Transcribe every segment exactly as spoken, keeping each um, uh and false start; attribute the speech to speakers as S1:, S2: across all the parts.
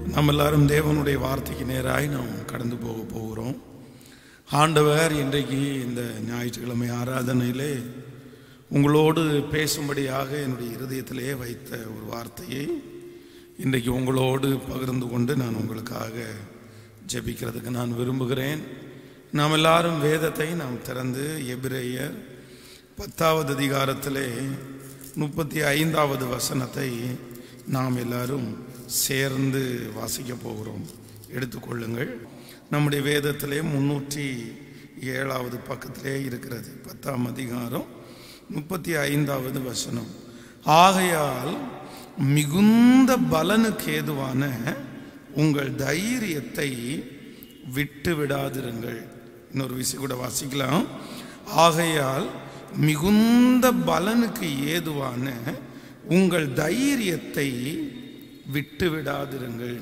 S1: நம்ம எல்லாரும் தேவனுடைய வார்த்தைக்கு நேராய் நாம் கடந்து போக போகிறோம். ஆண்டவர் இன்றைக்கு இந்த ஞாயிற்றுக்கிழமை ஆராதனையிலே உங்களோடு பேசும்படியாக என்னுடைய இருதயத்திலே வைத்த ஒரு வார்த்தையை இன்றைக்கு உங்களோடு பகிர்ந்து கொண்டு நான் உங்களுக்காக ஜெபிக்கிறதுக்கு நான் விரும்புகிறேன். நாம் எல்லாரும் வேதத்தை நாம் திறந்து எபிரேயர் பத்தாவது அதிகாரத்திலே முப்பத்தி ஐந்தாவது வசனத்தை நாம் எல்லாரும் சேர்ந்து வாசிக்க போகிறோம். எடுத்துக்கொள்ளுங்கள். நம்முடைய வேதத்திலே முன்னூற்றி ஏழாவது பக்கத்திலே இருக்கிறது. பத்தாம் அதிகாரம் முப்பத்தி ஐந்தாவது வசனம். ஆகையால் மிகுந்த பலனுக்கு ஏதுவான உங்கள் தைரியத்தை விட்டு விடாதிருங்கள். இன்னொரு விஷயம் கூட வாசிக்கலாம். ஆகையால் மிகுந்த பலனுக்கு ஏதுவான உங்கள் தைரியத்தை விட்டு விடாதிருங்கள்.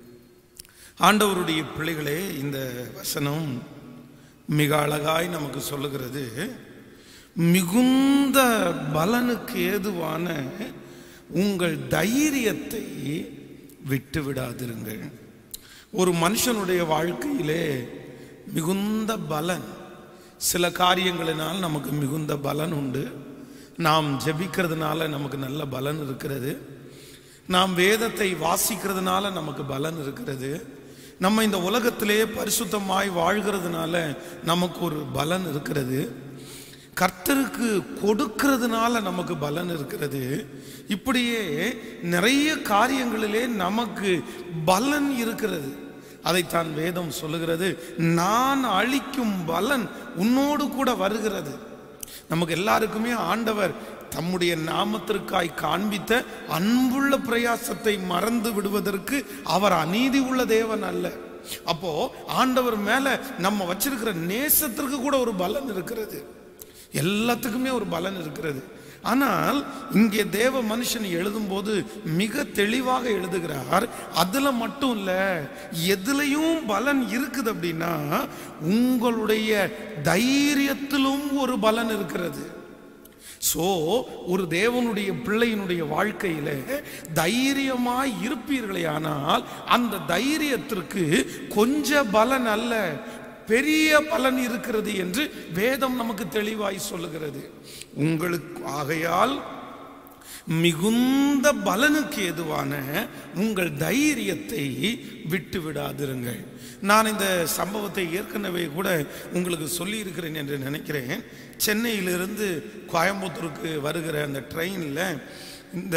S1: ஆண்டவருடைய பிள்ளைகளே, இந்த வசனம் மிக அழகாய் நமக்கு சொல்லுகிறது. மிகுந்த பலனுக்கு ஏதுவான உங்கள் தைரியத்தை விட்டு விடாதிருங்கள். ஒரு மனுஷனுடைய வாழ்க்கையிலே மிகுந்த பலன், சில காரியங்களினால் நமக்கு மிகுந்த பலன் உண்டு. நாம் ஜெபிக்கிறதுனால நமக்கு நல்ல பலன் இருக்கிறது. நாம் வேதத்தை வாசிக்கிறதுனால நமக்கு பலன் இருக்கிறது. நம்ம இந்த உலகத்திலே பரிசுத்தமாய் வாழ்கிறதுனால நமக்கு ஒரு பலன் இருக்கிறது. கர்த்தருக்கு கொடுக்கிறதுனால நமக்கு பலன் இருக்கிறது. இப்படியே நிறைய காரியங்களிலே நமக்கு பலன் இருக்கிறது. அதைத்தான் வேதம் சொல்லுகிறது. நான் அளிக்கும் பலன் உன்னோடு கூட வருகிறது. நமக்கு எல்லாருக்குமே ஆண்டவர் தம்முடைய நாமத்திற்காய் காண்பித்த அன்புள்ள பிரயாசத்தை மறந்து விடுவதற்கு அவர் அநீதி உள்ள தேவன் அல்ல. அப்போ ஆண்டவர் மேல நம்ம வச்சிருக்கிற நேசத்திற்கு கூட ஒரு பலன் இருக்கிறது. எல்லாத்துக்குமே ஒரு பலன் இருக்கிறது. ஆனால் இங்கே தேவ மனுஷன் எழுதும் போது மிக தெளிவாக எழுதுகிறார். அதுல மட்டும் இல்ல, எதுலையும் பலன் இருக்குது அப்படின்னா உங்களுடைய தைரியத்திலும் ஒரு பலன் இருக்கிறது. சோ ஒரு தேவனுடைய பிள்ளையினுடைய வாழ்க்கையில தைரியமாய் இருப்பீர்களே, ஆனால் அந்த தைரியத்திற்கு கொஞ்ச பலன் அல்ல, பெரிய பலன் இருக்கிறது என்று வேதம் நமக்கு தெளிவாய் சொல்லுகிறது. உங்களுக்கு ஆகையால் மிகுந்த பலனுக்கு ஏதுவான உங்கள் தைரியத்தை விட்டு விடாதிருங்கள். நான் இந்த சம்பவத்தை ஏற்கனவே கூட உங்களுக்கு சொல்லி இருக்கிறேன் என்று நினைக்கிறேன். சென்னையிலிருந்து கோயம்புத்தூருக்கு வருகிற அந்த ட்ரெயினில் இந்த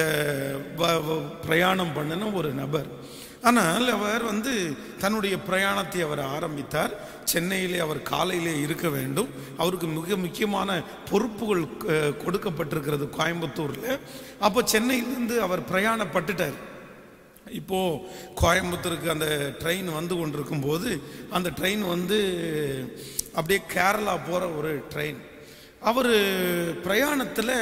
S1: பிரயாணம் பண்ணின ஒரு நபர். ஆனால் அவர் வந்து தன்னுடைய பிரயாணத்தை அவர் ஆரம்பித்தார். சென்னையிலே அவர் காலையிலே இருக்க வேண்டும். அவருக்கு மிக முக்கியமான பொறுப்புகள் கொடுக்கப்பட்டிருக்கிறது கோயம்புத்தூரில். அப்போ சென்னையிலிருந்து அவர் பிரயாணப்பட்டுட்டார். இப்போ கோயம்புத்தூருக்கு அந்த ட்ரெயின் வந்து கொண்டிருக்கும் போது அந்த ட்ரெயின் வந்து அப்படியே கேரளா போகிற ஒரு ட்ரெயின். அவர் பிரயாணத்தில்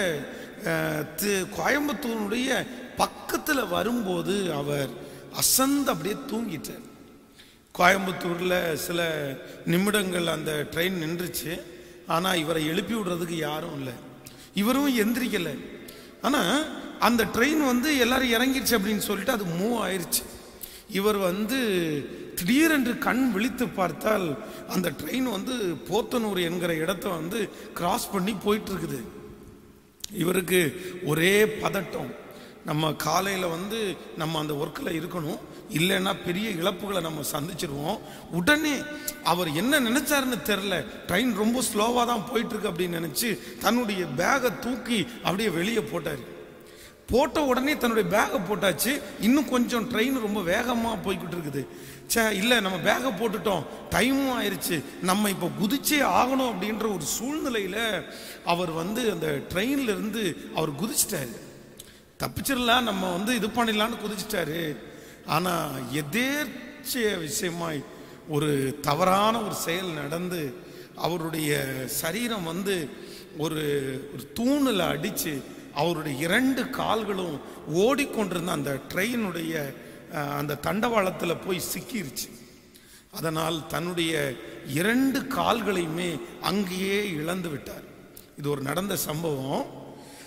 S1: கோயம்புத்தூருடைய பக்கத்தில் வரும்போது அவர் அசந்து அப்படியே தூங்கிட்டார். கோயம்புத்தூரில் சில நிமிடங்கள் அந்த ட்ரெயின் நின்றுச்சு. ஆனால் இவரை எழுப்பி விடுறதுக்கு யாரும் இல்லை, இவரும் எந்திரிக்கலை. ஆனால் அந்த ட்ரெயின் வந்து எல்லாரும் இறங்கிடுச்சு அப்படின்னு சொல்லிட்டு அது மூவ் ஆயிடுச்சு. இவர் வந்து திடீரென்று கண் விழித்து பார்த்தால் அந்த ட்ரெயின் வந்து போத்தனூர் என்கிற இடத்த வந்து கிராஸ் பண்ணி போயிட்டு இருக்குது. இவருக்கு ஒரே பதட்டம். நம்ம காலையில் வந்து நம்ம அந்த ஒர்க்கில் இருக்கணும், இல்லைன்னா பெரிய இழப்புகளை நம்ம சந்திச்சிருவோம். உடனே அவர் என்ன நினைச்சாருன்னு தெரில, ட்ரெயின் ரொம்ப ஸ்லோவாக தான் போயிட்டுருக்கு அப்படின்னு நினச்சி தன்னுடைய பேகை தூக்கி அப்படியே வெளியே போட்டார். போட்ட உடனே தன்னுடைய பேகை போட்டாச்சு. இன்னும் கொஞ்சம் ட்ரெயின் ரொம்ப வேகமாக போய்கிட்டு இருக்குது. சே இல்லை, நம்ம பேகை போட்டுட்டோம், டைமும் ஆயிடுச்சு, நம்ம இப்போ குதிச்சே ஆகணும் அப்படின்ற ஒரு சூழ்நிலையில் அவர் வந்து அந்த ட்ரெயின்ல இருந்து அவர் குதிச்சிட்டாரு. தப்பிச்சிடலாம், நம்ம வந்து இது பண்ணிடலான்னு குதிச்சிட்டாரு. ஆனால் எதேர்ச்சிய விஷயமாய் ஒரு தவறான ஒரு செயல் நடந்து அவருடைய சரீரம் வந்து ஒரு ஒரு தூணில் அடித்து அவருடைய இரண்டு கால்களும் ஓடிக்கொண்டிருந்த அந்த ட்ரெயினுடைய அந்த தண்டவாளத்தில் போய் சிக்கிருச்சு. அதனால் தன்னுடைய இரண்டு கால்களையுமே அங்கேயே இழந்து விட்டார். இது ஒரு நடந்த சம்பவம்.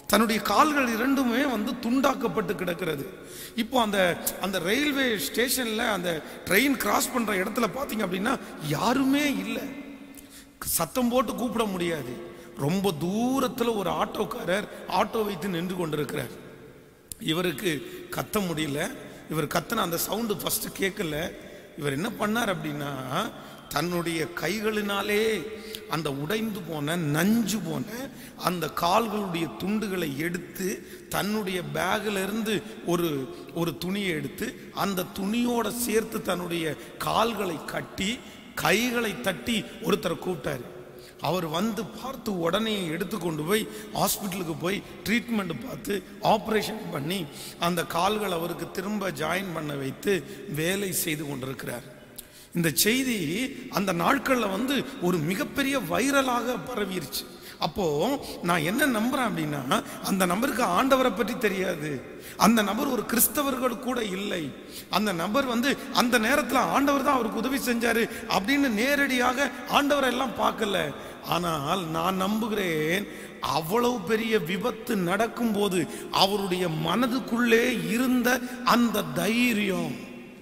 S1: தன்னுடைய கால்கள் இரண்டுமே வந்து துண்டாக்கப்பட்டு கிடக்கிறது. இப்போ அந்த அந்த ரயில்வே ஸ்டேஷன்ல அந்த ட்ரெயின் கிராஸ் பண்ற இடத்துல பாத்தீங்க அப்படின்னா யாருமே இல்லை. சத்தம் போட்டு கூப்பிட முடியாது. ரொம்ப தூரத்துல ஒரு ஆட்டோக்காரர் ஆட்டோ வைத்து நின்று கொண்டிருக்கிறார். இவருக்கு கத்த முடியல. இவர் கத்தன அந்த சவுண்டு ஃபர்ஸ்ட் கேட்கல. இவர் என்ன பண்ணார் அப்படின்னா, தன்னுடைய கைகளினாலே அந்த உடைந்து போன நஞ்சு போன அந்த கால்களுடைய துண்டுகளை எடுத்து தன்னுடைய பேக்ல இருந்து ஒரு ஒரு துணியை எடுத்து அந்த துணியோட சேர்த்து தன்னுடைய கால்களை கட்டி கைகளை தட்டி ஒருத்தரை கூப்பிட்டாரு. அவர் வந்து பார்த்து உடனே எடுத்து கொண்டு போய் ஹாஸ்பிட்டலுக்கு போய் ட்ரீட்மெண்ட் பார்த்து ஆப்ரேஷன் பண்ணி அந்த கால்கள் அவருக்கு திரும்ப ஜாயின் பண்ண வைத்து வேலை செய்து கொண்டிருக்கிறார். இந்த செய்தி அந்த நாட்கள்ல வந்து ஒரு மிகப்பெரிய வைரலாக பரவிருச்சு. அப்போ நான் என்ன நம்புறேன் அப்படின்னா, அந்த நபருக்கு ஆண்டவரை பற்றி தெரியாது. அந்த நபர் ஒரு கிறிஸ்தவர்கள் கூட இல்லை. அந்த நபர் வந்து அந்த நேரத்தில் ஆண்டவர் தான் அவருக்கு உதவி செஞ்சாரு அப்படின்னு நேரடியாக ஆண்டவரை எல்லாம் பார்க்கல. ஆனால் நான் நம்புகிறேன், அவ்வளவு பெரிய விபத்து நடக்கும் போது அவருடைய மனதுக்குள்ளே இருந்த அந்த தைரியம்,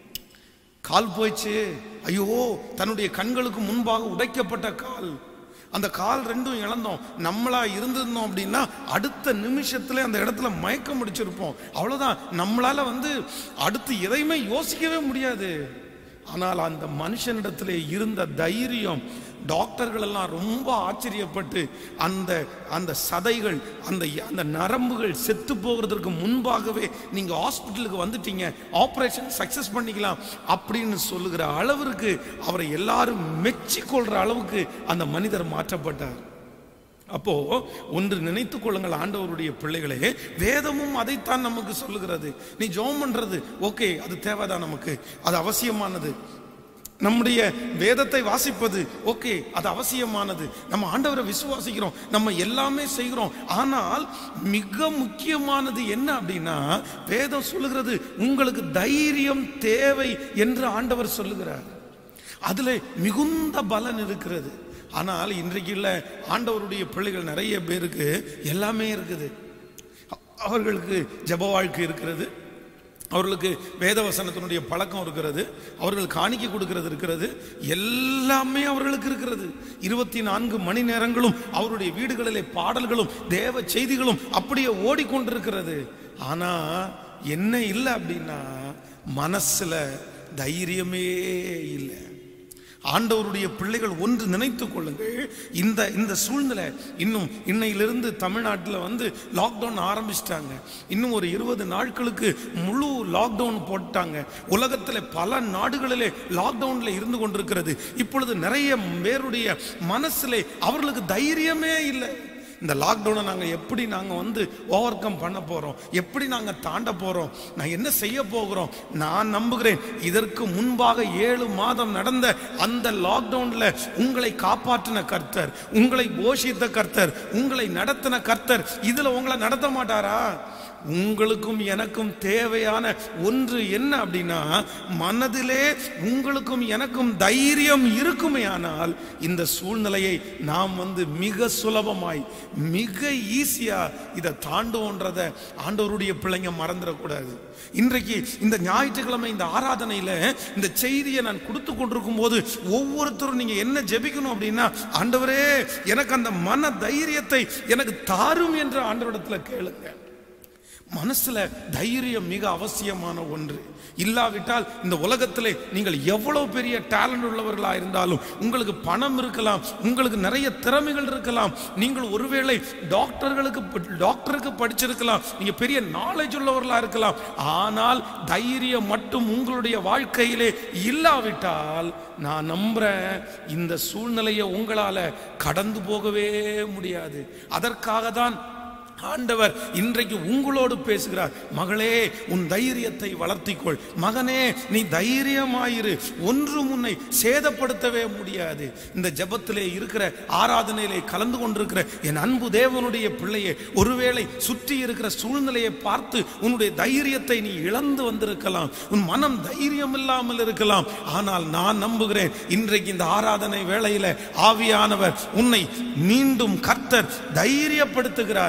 S1: கால் போயிடுச்சு, ஐயோ தன்னுடைய கண்களுக்கு முன்பாக உடைக்கப்பட்ட கால், அந்த கால் ரெண்டும் இழந்தோம். நம்மளா இருந்திருந்தோம் அப்படின்னா அடுத்த நிமிஷத்துல அந்த இடத்துல மயக்கம் முடிச்சிருப்போம். அவ்வளவுதான். நம்மளால வந்து அடுத்து எதையுமே யோசிக்கவே முடியாது. ஆனால் அந்த மனுஷனிடத்திலே இருந்த தைரியம், டாக்டர்கள் எல்லாம் ரொம்ப ஆச்சரியப்பட்டு அந்த அந்த சதைகள் அந்த அந்த நரம்புகள் செத்து போகிறதுக்கு முன்பாகவே நீங்க ஹாஸ்பிட்டலுக்கு வந்துட்டீங்க, ஆபரேஷன் சக்சஸ் பண்ணிக்கலாம் அப்படின்னு சொல்லுகிற அளவிற்கு அவரை எல்லாரும் மெச்சிக்கொள்ற அளவுக்கு அந்த மனிதர் மாற்றப்பட்டார். அப்போ ஒன்று நினைத்துக் கொள்ளுங்கள் ஆண்டவருடைய பிள்ளைகளே, வேதமும் அதைத்தான் நமக்கு சொல்லுகிறது. நீ ஜெபம் பண்றது ஓகே, அது தேவைதான், நமக்கு அது அவசியமானது. நம்முடைய வேதத்தை வாசிப்பது ஓகே, அது அவசியமானது. நம்ம ஆண்டவரை விசுவாசிக்கிறோம், நம்ம எல்லாமே செய்கிறோம். ஆனால் மிக முக்கியமானது என்ன அப்படின்னா, வேதம் சொல்லுகிறது உங்களுக்கு தைரியம் தேவை என்று ஆண்டவர் சொல்லுகிறார். அதுல மிகுந்த பலன் இருக்கிறது. ஆனால் இன்றைக்கு இல்ல, ஆண்டவருடைய பிள்ளைகள் நிறைய பேருக்கு எல்லாமே இருக்குது. அவர்களுக்கு ஜெப வாழ்க்கை இருக்கிறது, அவர்களுக்கு வேதவசனத்தினுடைய பழக்கம் இருக்கிறது, அவர்கள் காணிக்கை கொடுக்கிறது இருக்கிறது, எல்லாமே அவர்களுக்கு இருக்கிறது. இருபத்தி நான்கு மணி நேரங்களும் அவருடைய வீடுகளிலே பாடல்களும் தேவ செய்திகளும் அப்படியே ஓடிக்கொண்டிருக்கிறது. ஆனா என்ன இல்லை அப்படின்னா, மனசுல தைரியமே இல்லை. ஆண்டவருடைய பிள்ளைகள் ஒன்று நினைத்துக் கொள்ளுங்கள், இந்த இந்த சூழ்நிலை இன்னும் இன்னையிலிருந்து தமிழ்நாட்டில் வந்து லாக்டவுன் ஆரம்பிச்சிட்டாங்க. இன்னும் ஒரு இருபது நாட்களுக்கு முழு லாக்டவுன் போட்டாங்க. உலகத்தில் பல நாடுகளிலே லாக்டவுன்ல இருந்து கொண்டிருக்கிறது. இப்பொழுது நிறைய பேருடைய மனசிலே அவர்களுக்கு தைரியமே இல்லை. இந்த லாக்டவுனை நாங்கள் எப்படி நாங்கள் வந்து ஓவர் கம் பண்ண போகிறோம், எப்படி நாங்கள் தாண்ட போகிறோம், நான் என்ன செய்ய போகிறோம். நான் நம்புகிறேன், இதற்கு முன்பாக ஏழு மாதம் நடந்த அந்த லாக்டவுனில் உங்களை காப்பாற்றின கர்த்தர், உங்களை போஷித்த கர்த்தர், உங்களை நடத்தின கர்த்தர் இதில் உங்களை நடத்த மாட்டாரா? உங்களுக்கும் எனக்கும் தேவையான ஒன்று என்ன அப்படின்னா, மனதிலே உங்களுக்கும் எனக்கும் தைரியம் இருக்குமே ஆனால் இந்த சூழ்நிலையை நாம் வந்து மிக சுலபமாய் மிக ஈஸியா இதை தாண்டுவோன்றத ஆண்டவருடைய பிள்ளைங்க மறந்துடக்கூடாது. இன்றைக்கு இந்த ஞாயிற்றுக்கிழமை இந்த ஆராதனையில இந்த செய்தியை நான் கொடுத்து கொண்டிருக்கும் போது ஒவ்வொருத்தரும் நீங்க என்ன ஜெபிக்கணும் அப்படின்னா, ஆண்டவரே எனக்கு அந்த மன தைரியத்தை எனக்கு தாரும் என்று ஆண்டவரிடத்துல கேளுங்க. மனசுல தைரியம் மிக அவசியமான ஒன்று. இல்லாவிட்டால் இந்த உலகத்திலே நீங்கள் எவ்வளவு பெரிய டேலண்ட் உள்ளவர்களா இருந்தாலும், உங்களுக்கு பணம் இருக்கலாம், உங்களுக்கு நிறைய திறமைகள் இருக்கலாம், நீங்கள் ஒருவேளை டாக்டர்களுக்கு டாக்டருக்கு படிச்சிருக்கலாம், நீங்க பெரிய நாலேஜ் உள்ளவர்களா இருக்கலாம், ஆனால் தைரியம் மட்டும் உங்களுடைய வாழ்க்கையிலே இல்லாவிட்டால் நான் நம்புறேன் இந்த சூழ்நிலையை உங்களால கடந்து போகவே முடியாது. அதற்காக தான் ஆண்டவர் இன்றைக்கு உங்களோடு பேசுகிறார். மகளே, உன் தைரியத்தை வளர்த்திக்கொள். மகனே, நீ தைரியமாயிரு. ஒன்றும் உன்னை சேதப்படுத்தவே முடியாது. இந்த ஜெபத்திலே இருக்கிற, ஆராதனையிலே கலந்து கொண்டிருக்கிற என் அன்பு தேவனுடைய பிள்ளையே, ஒருவேளை சுற்றி இருக்கிற சூழ்நிலையை பார்த்து உன்னுடைய தைரியத்தை நீ இழந்து வந்திருக்கலாம், உன் மனம் தைரியம் இல்லாமல் இருக்கலாம். ஆனால் நான் நம்புகிறேன், இன்றைக்கு இந்த ஆராதனை வேளையில ஆவியானவர் உன்னை மீண்டும் கர்த்தர் தைரியப்படுத்துகிறார்.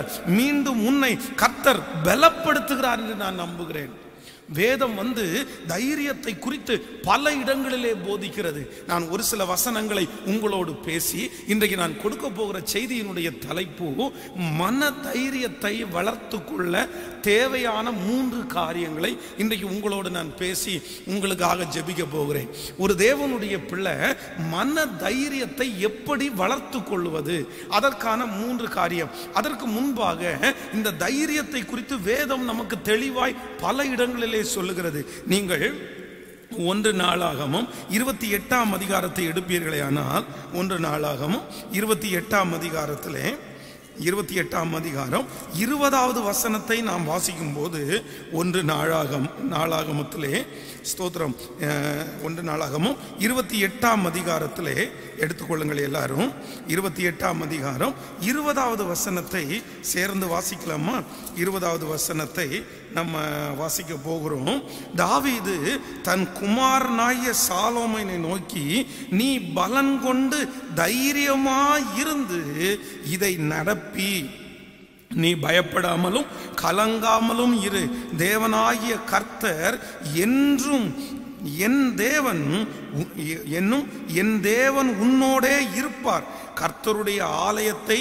S1: மீண்டும் உன்னை கர்த்தர் பலப்படுத்துகிறார் என்று நான் நம்புகிறேன். வேதம் வந்து தைரியத்தை குறித்து பல இடங்களிலே போதிக்கிறது. நான் ஒரு சில வசனங்களை உங்களோடு பேசி இன்றைக்கு நான் கொடுக்க போகிற செய்தியினுடைய தலைப்பு மன தைரியத்தை வளர்த்து கொள்ள தேவையான மூன்று காரியங்களை இன்றைக்கு உங்களோடு நான் பேசி உங்களுக்காக ஜெபிக்க போகிறேன். ஒரு தேவனுடைய பிள்ளை மன தைரியத்தை எப்படி வளர்த்து கொள்வது, அதற்கான மூன்று காரியம். அதற்கு முன்பாக இந்த தைரியத்தை குறித்து வேதம் நமக்கு தெளிவாய் பல இடங்களில் சொல்லுகிறது. நீங்கள் ஒன்று நாளாகமும் இருபத்தி எட்டாம் அதிகாரத்தை எடுப்பீர்களே ஆனால், ஒன்று நாளாகமும் இருபத்தி எட்டாம் அதிகாரத்திலே இருபத்தி எட்டாம் அதிகாரம் இருபதாவது வசனத்தை நாம் வாசிக்கும் போது, ஒன்று நாளாகம் நாளாகமத்திலே ஸ்தோத்திரம் ஒன்று நாளாகமும் இருபத்தி எட்டாம் அதிகாரத்திலே எடுத்துக்கொள்ளுங்கள் எல்லாரும். இருபத்தி எட்டாம் அதிகாரம் இருபதாவது வசனத்தை சேர்ந்து வாசிக்கலாமா? இருபதாவது வசனத்தை நம்ம வாசிக்க போகிறோம். தாவீது தன் குமாரனாகிய சாலோமோனை நோக்கி, நீ பலன் கொண்டு தைரியமாயிருந்து இதை நடப்பி நீ பயப்படாமலும் கலங்காமலும் இரு. தேவனாகிய கர்த்தர் என்றும் என் தேவன் என்னும் என் தேவன் உன்னோடே இருப்பார். கர்த்தருடைய ஆலயத்தை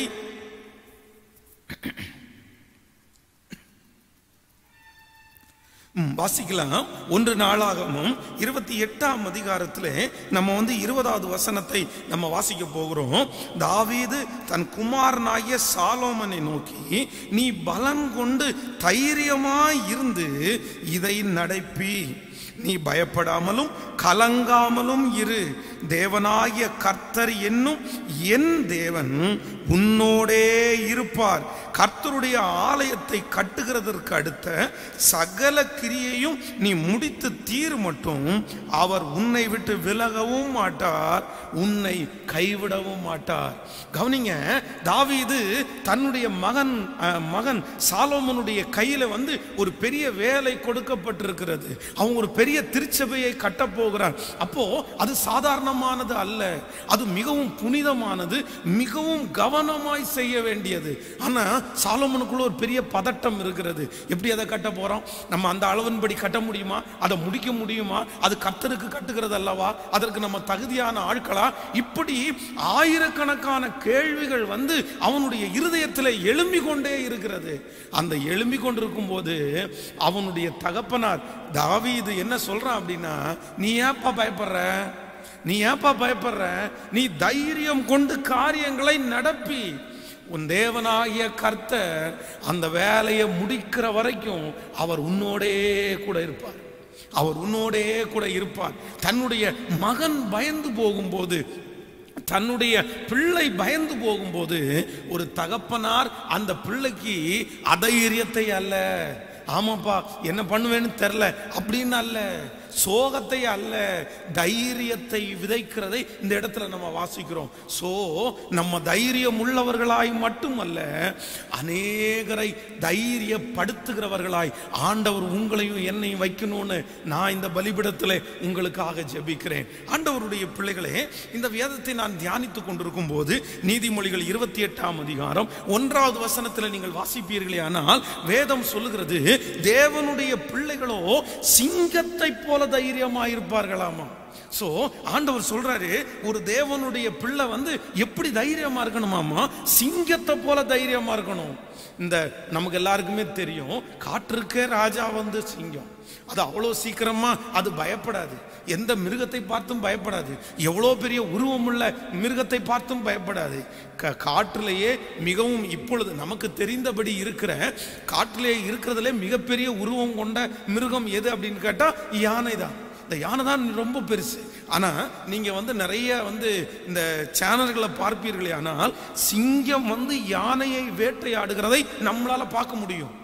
S1: வாசிக்கலாம். ஒன்று நாளாகமும் இருபத்தி எட்டாம் அதிகாரத்திலே நம்ம வந்து இருபதாவது வசனத்தை நம்ம வாசிக்க போகிறோம். தாவீது தன் குமாரனாகிய சாலோமனை நோக்கி, நீ பலன் கொண்டு தைரியமாய் இருந்து இதை நடப்பி நீ பயப்படாமலும் கலங்காமலும் இரு. தேவனாகிய கர்த்தர் என்னும் என் தேவன் உன்னோடே இருப்பார். கர்த்தருடைய ஆலயத்தை கட்டுகிறதற்கு அடுத்த சகல கிரியையும் நீ முடித்து தீர் மட்டும் அவர் உன்னை விட்டு விலகவும் மாட்டார், உன்னை கைவிடவும் மாட்டார். கவனிங்க, தாவீது தன்னுடைய மகன் மகன் சாலோமோனுடைய கையில வந்து ஒரு பெரிய வேலை கொடுக்கப்பட்டிருக்கிறது. அவங்க ஒரு பெரிய திருச்சபையை கட்ட போகிறார். அப்போ அது சாதாரணமானது அல்ல, அது மிகவும் புனிதமானது, மிகவும் கவனமாய் செய்ய வேண்டியது. ஆனா சாலோமோனுக்குள்ள ஒரு பெரிய பதட்டம் இருக்கிறது. எப்படி அதை கட்ட போறோம்? நம்ம அந்த அளவின்படி கட்ட முடியுமா? அதை முடிக்க முடியுமா? அது கர்த்தருக்கு கட்டுகிறது அல்லவா? அதற்கு நம்ம தகுதியான ஆட்களா? இப்படி ஆயிரக்கணக்கான கேள்விகள் வந்து அவனுடைய இருதயத்தில் எழும்பிக் கொண்டே இருக்கிறது. அந்த எழும்பிக் கொண்டிருக்கும் போது அவனுடைய தகப்பனார் தாவீது என்ன சொல்றான் அப்படின்னா, நீ ஏப்பா பயப்படுற? நீ ஏப்பா பயப்படுற? நீ தைரியம் கொண்டு காரியங்களை நடப்பி, உன் தேவனாகிய கர்த்தர் அந்த வேலையை முடிக்கிற வரைக்கும் அவர் உன்னோடே கூட இருப்பார். அவர் உன்னோடே கூட இருப்பார். தன்னுடைய மகன் பயந்து போகும்போது, தன்னுடைய பிள்ளை பயந்து போகும்போது ஒரு தகப்பனார் அந்த பிள்ளைக்கு அதைரியத்தை அல்ல, ஆமாப்பா என்ன பண்ணுவேன்னு தெரியல அப்படின்னு அல்ல, சோகத்தை அல்ல, தைரியத்தை விதைக்கிறதை இந்த இடத்துல நம்ம வாசிக்கிறோம். சோ நம்ம தைரியம் உள்ளவர்களாய் மட்டுமல்ல, அநேகரை தைரியப்படுத்துகிறவர்களாய் ஆண்டவர் உங்களையும் என்னையும் வைக்கணும்னு நான் இந்த பலிபீடத்தில் உங்களுக்காக ஜெபிக்கிறேன். ஆண்டவருடைய பிள்ளைகளே, இந்த வேதத்தை நான் தியானித்துக் கொண்டிருக்கும் போது நீதிமொழிகள் இருபத்தி எட்டாம் அதிகாரம் ஒன்றாவது வசனத்தில் நீங்கள் வாசிப்பீர்களே ஆனால், வேதம் சொல்லுகிறது, தேவனுடைய பிள்ளைகளோ சிங்கத்தை போல தைரியமா இருப்பார்களாமா. சோ ஆண்டவர் சொல்றாரு, ஒரு தேவனுடைய பிள்ளை வந்து எப்படி தைரியமா இருக்கணுமாமா? சிங்கத்தை போல தைரியமா இருக்கணும். இந்த நமக்கு எல்லாருக்குமே தெரியும், காற்றுக்கே ராஜா வந்து சிங்கம். அது அவ்வளோ சீக்கிரமா அது பயப்படாது, எந்த மிருகத்தை பார்த்தும் பயப்படாது, எவ்வளோ பெரிய உருவம் உள்ள மிருகத்தை பார்த்தும் பயப்படாது. காற்றிலேயே மிகவும் இப்பொழுது நமக்கு தெரிந்தபடி இருக்கிற காற்றிலே இருக்கிறதுலே மிகப்பெரிய உருவம் கொண்ட மிருகம் எது அப்படின்னு கேட்டா யானை தான். இந்த யானை தான் ரொம்ப பெருசு. ஆனா நீங்க வந்து நிறைய வந்து இந்த சேனல்களை பார்ப்பீர்களே ஆனால், சிங்கம் வந்து யானையை வேட்டையாடுகிறதை நம்மளால பார்க்க முடியும்.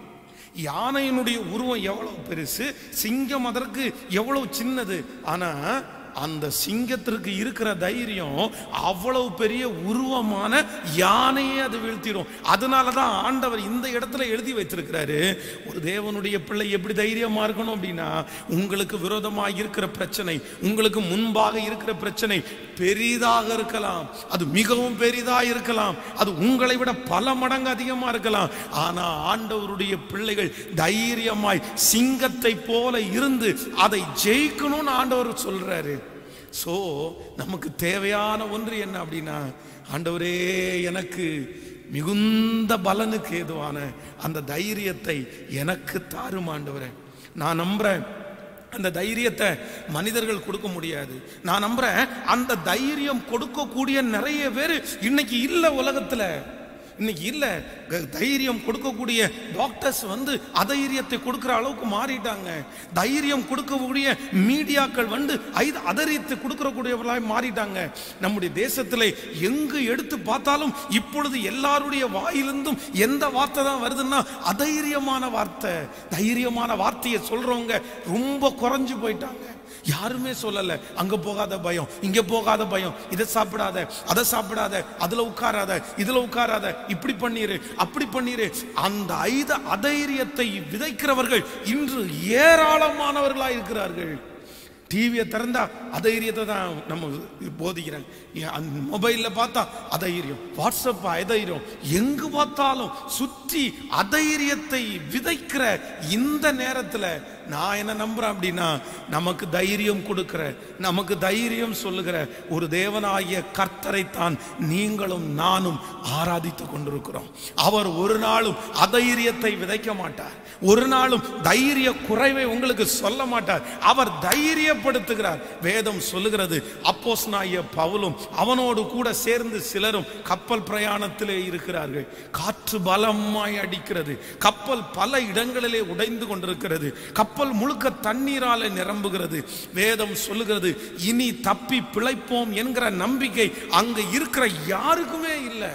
S1: யானையினுடைய உருவம் எவ்வளவு பெருசு, சிங்கம் அதற்கு எவ்வளவு சின்னது. ஆனா அந்த சிங்கத்திற்கு இருக்கிற தைரியம் அவ்வளவு பெரிய உருவமான யானையே அது வீழ்த்திடும். அதனாலதான் ஆண்டவர் இந்த இடத்துல எழுதி வைத்திருக்கிறாரு, ஒரு தேவனுடைய பிள்ளை எப்படி தைரியமா இருக்கணும் அப்படின்னா, உங்களுக்கு விரோதமாக இருக்கிற பிரச்சனை, உங்களுக்கு முன்பாக இருக்கிற பிரச்சனை பெரிதாக இருக்கலாம், அது மிகவும் பெரிதாக இருக்கலாம், அது உங்களை விட பல மடங்கு அதிகமா இருக்கலாம். ஆனா ஆண்டவருடைய பிள்ளைகள் தைரியமாய் சிங்கத்தை போல இருந்து அதை ஜெயிக்கணும்னு ஆண்டவர் சொல்றாரு. சோ நமக்கு தேவையான ஒன்று என்ன அப்படின்னா, ஆண்டவரே எனக்கு மிகுந்த பலனுக்கு ஏதுவான அந்த தைரியத்தை எனக்கு தாரும் ஆண்டவரே. நான் நம்புறேன் அந்த தைரியத்தை மனிதர்கள் கொடுக்க முடியாது. நான் நம்புறேன் அந்த தைரியம் கொடுக்கக்கூடிய நிறைய பேர் இன்னைக்கு இல்ல உலகத்துல. இன்னைக்கு இல்ல தைரியம் கொடுக்கக்கூடிய டாக்டர்ஸ் வந்து அதைரியத்தை கொடுக்கிற அளவுக்கு மாறிட்டாங்க. தைரியம் கொடுக்கக்கூடிய மீடியாக்கள் வந்து அதரியத்தை கொடுக்கக்கூடியவர்களாய் மாறிட்டாங்க. நம்முடைய தேசத்தில் எங்கு எடுத்து பார்த்தாலும் இப்பொழுது எல்லாருடைய வாயிலிருந்தும் எந்த வார்த்தை தான் வருதுன்னா அதைரியமான வார்த்தை. தைரியமான வார்த்தையை சொல்றவங்க ரொம்ப குறைஞ்சு போயிட்டாங்க. யாருமே சொல்லல அங்க போகாத பயம், இங்க போகாத பயம், இதை சாப்பிடாத, அதை சாப்பிடாத, அதுல உட்காராத, இதுல உட்காராத, இப்படி பண்ணிரு, அப்படி பண்ணிரு. அந்த ஐத அதைரியத்தை விதைக்கிறவர்கள் இன்று ஏராளமானவர்களா இருக்கிறார்கள். டிவியை திறந்தா அதைரியத்தை தான் நம்ம போதிக்கிறாங்க. மொபைல்ல பார்த்தா அதைரியம், வாட்ஸ்அப் அதைரியம், எங்கு பார்த்தாலும் சுற்றி அதைரியத்தை விதைக்கிற இந்த நேரத்தில் நான் என்ன நம்புறேன் அப்படின்னா, நமக்கு தைரியம் கொடுக்கிற, நமக்கு தைரியம் சொல்லுகிற ஒரு தேவனாகிய கர்த்தரை தான் நீங்களும் நானும் ஆராதித்து கொண்டிருக்கிறோம். அவர் ஒரு நாளும் அதைரியத்தை விதைக்க மாட்டார், ஒரு நாளும் தைரிய குறைவை உங்களுக்கு சொல்ல மாட்டார். அவர் தைரியப்படுத்துகிறார். வேதம் சொல்லுகிறது, அப்போஸ்தலனாகிய பவுலும் அவனோடு கூட சேர்ந்து சிலரும் கப்பல் பிரயாணத்திலே இருக்கிறார்கள். காற்று பலமாய் அடிக்கிறது, கப்பல் பல இடங்களிலே உடைந்து கொண்டிருக்கிறது, கப்பல் முழுக்க தண்ணீரால நிரம்புகிறது. வேதம் சொல்லுகிறது, இனி தப்பி பிழைப்போம் என்கிற நம்பிக்கை அங்க இருக்கிற யாருக்குமே இல்லை.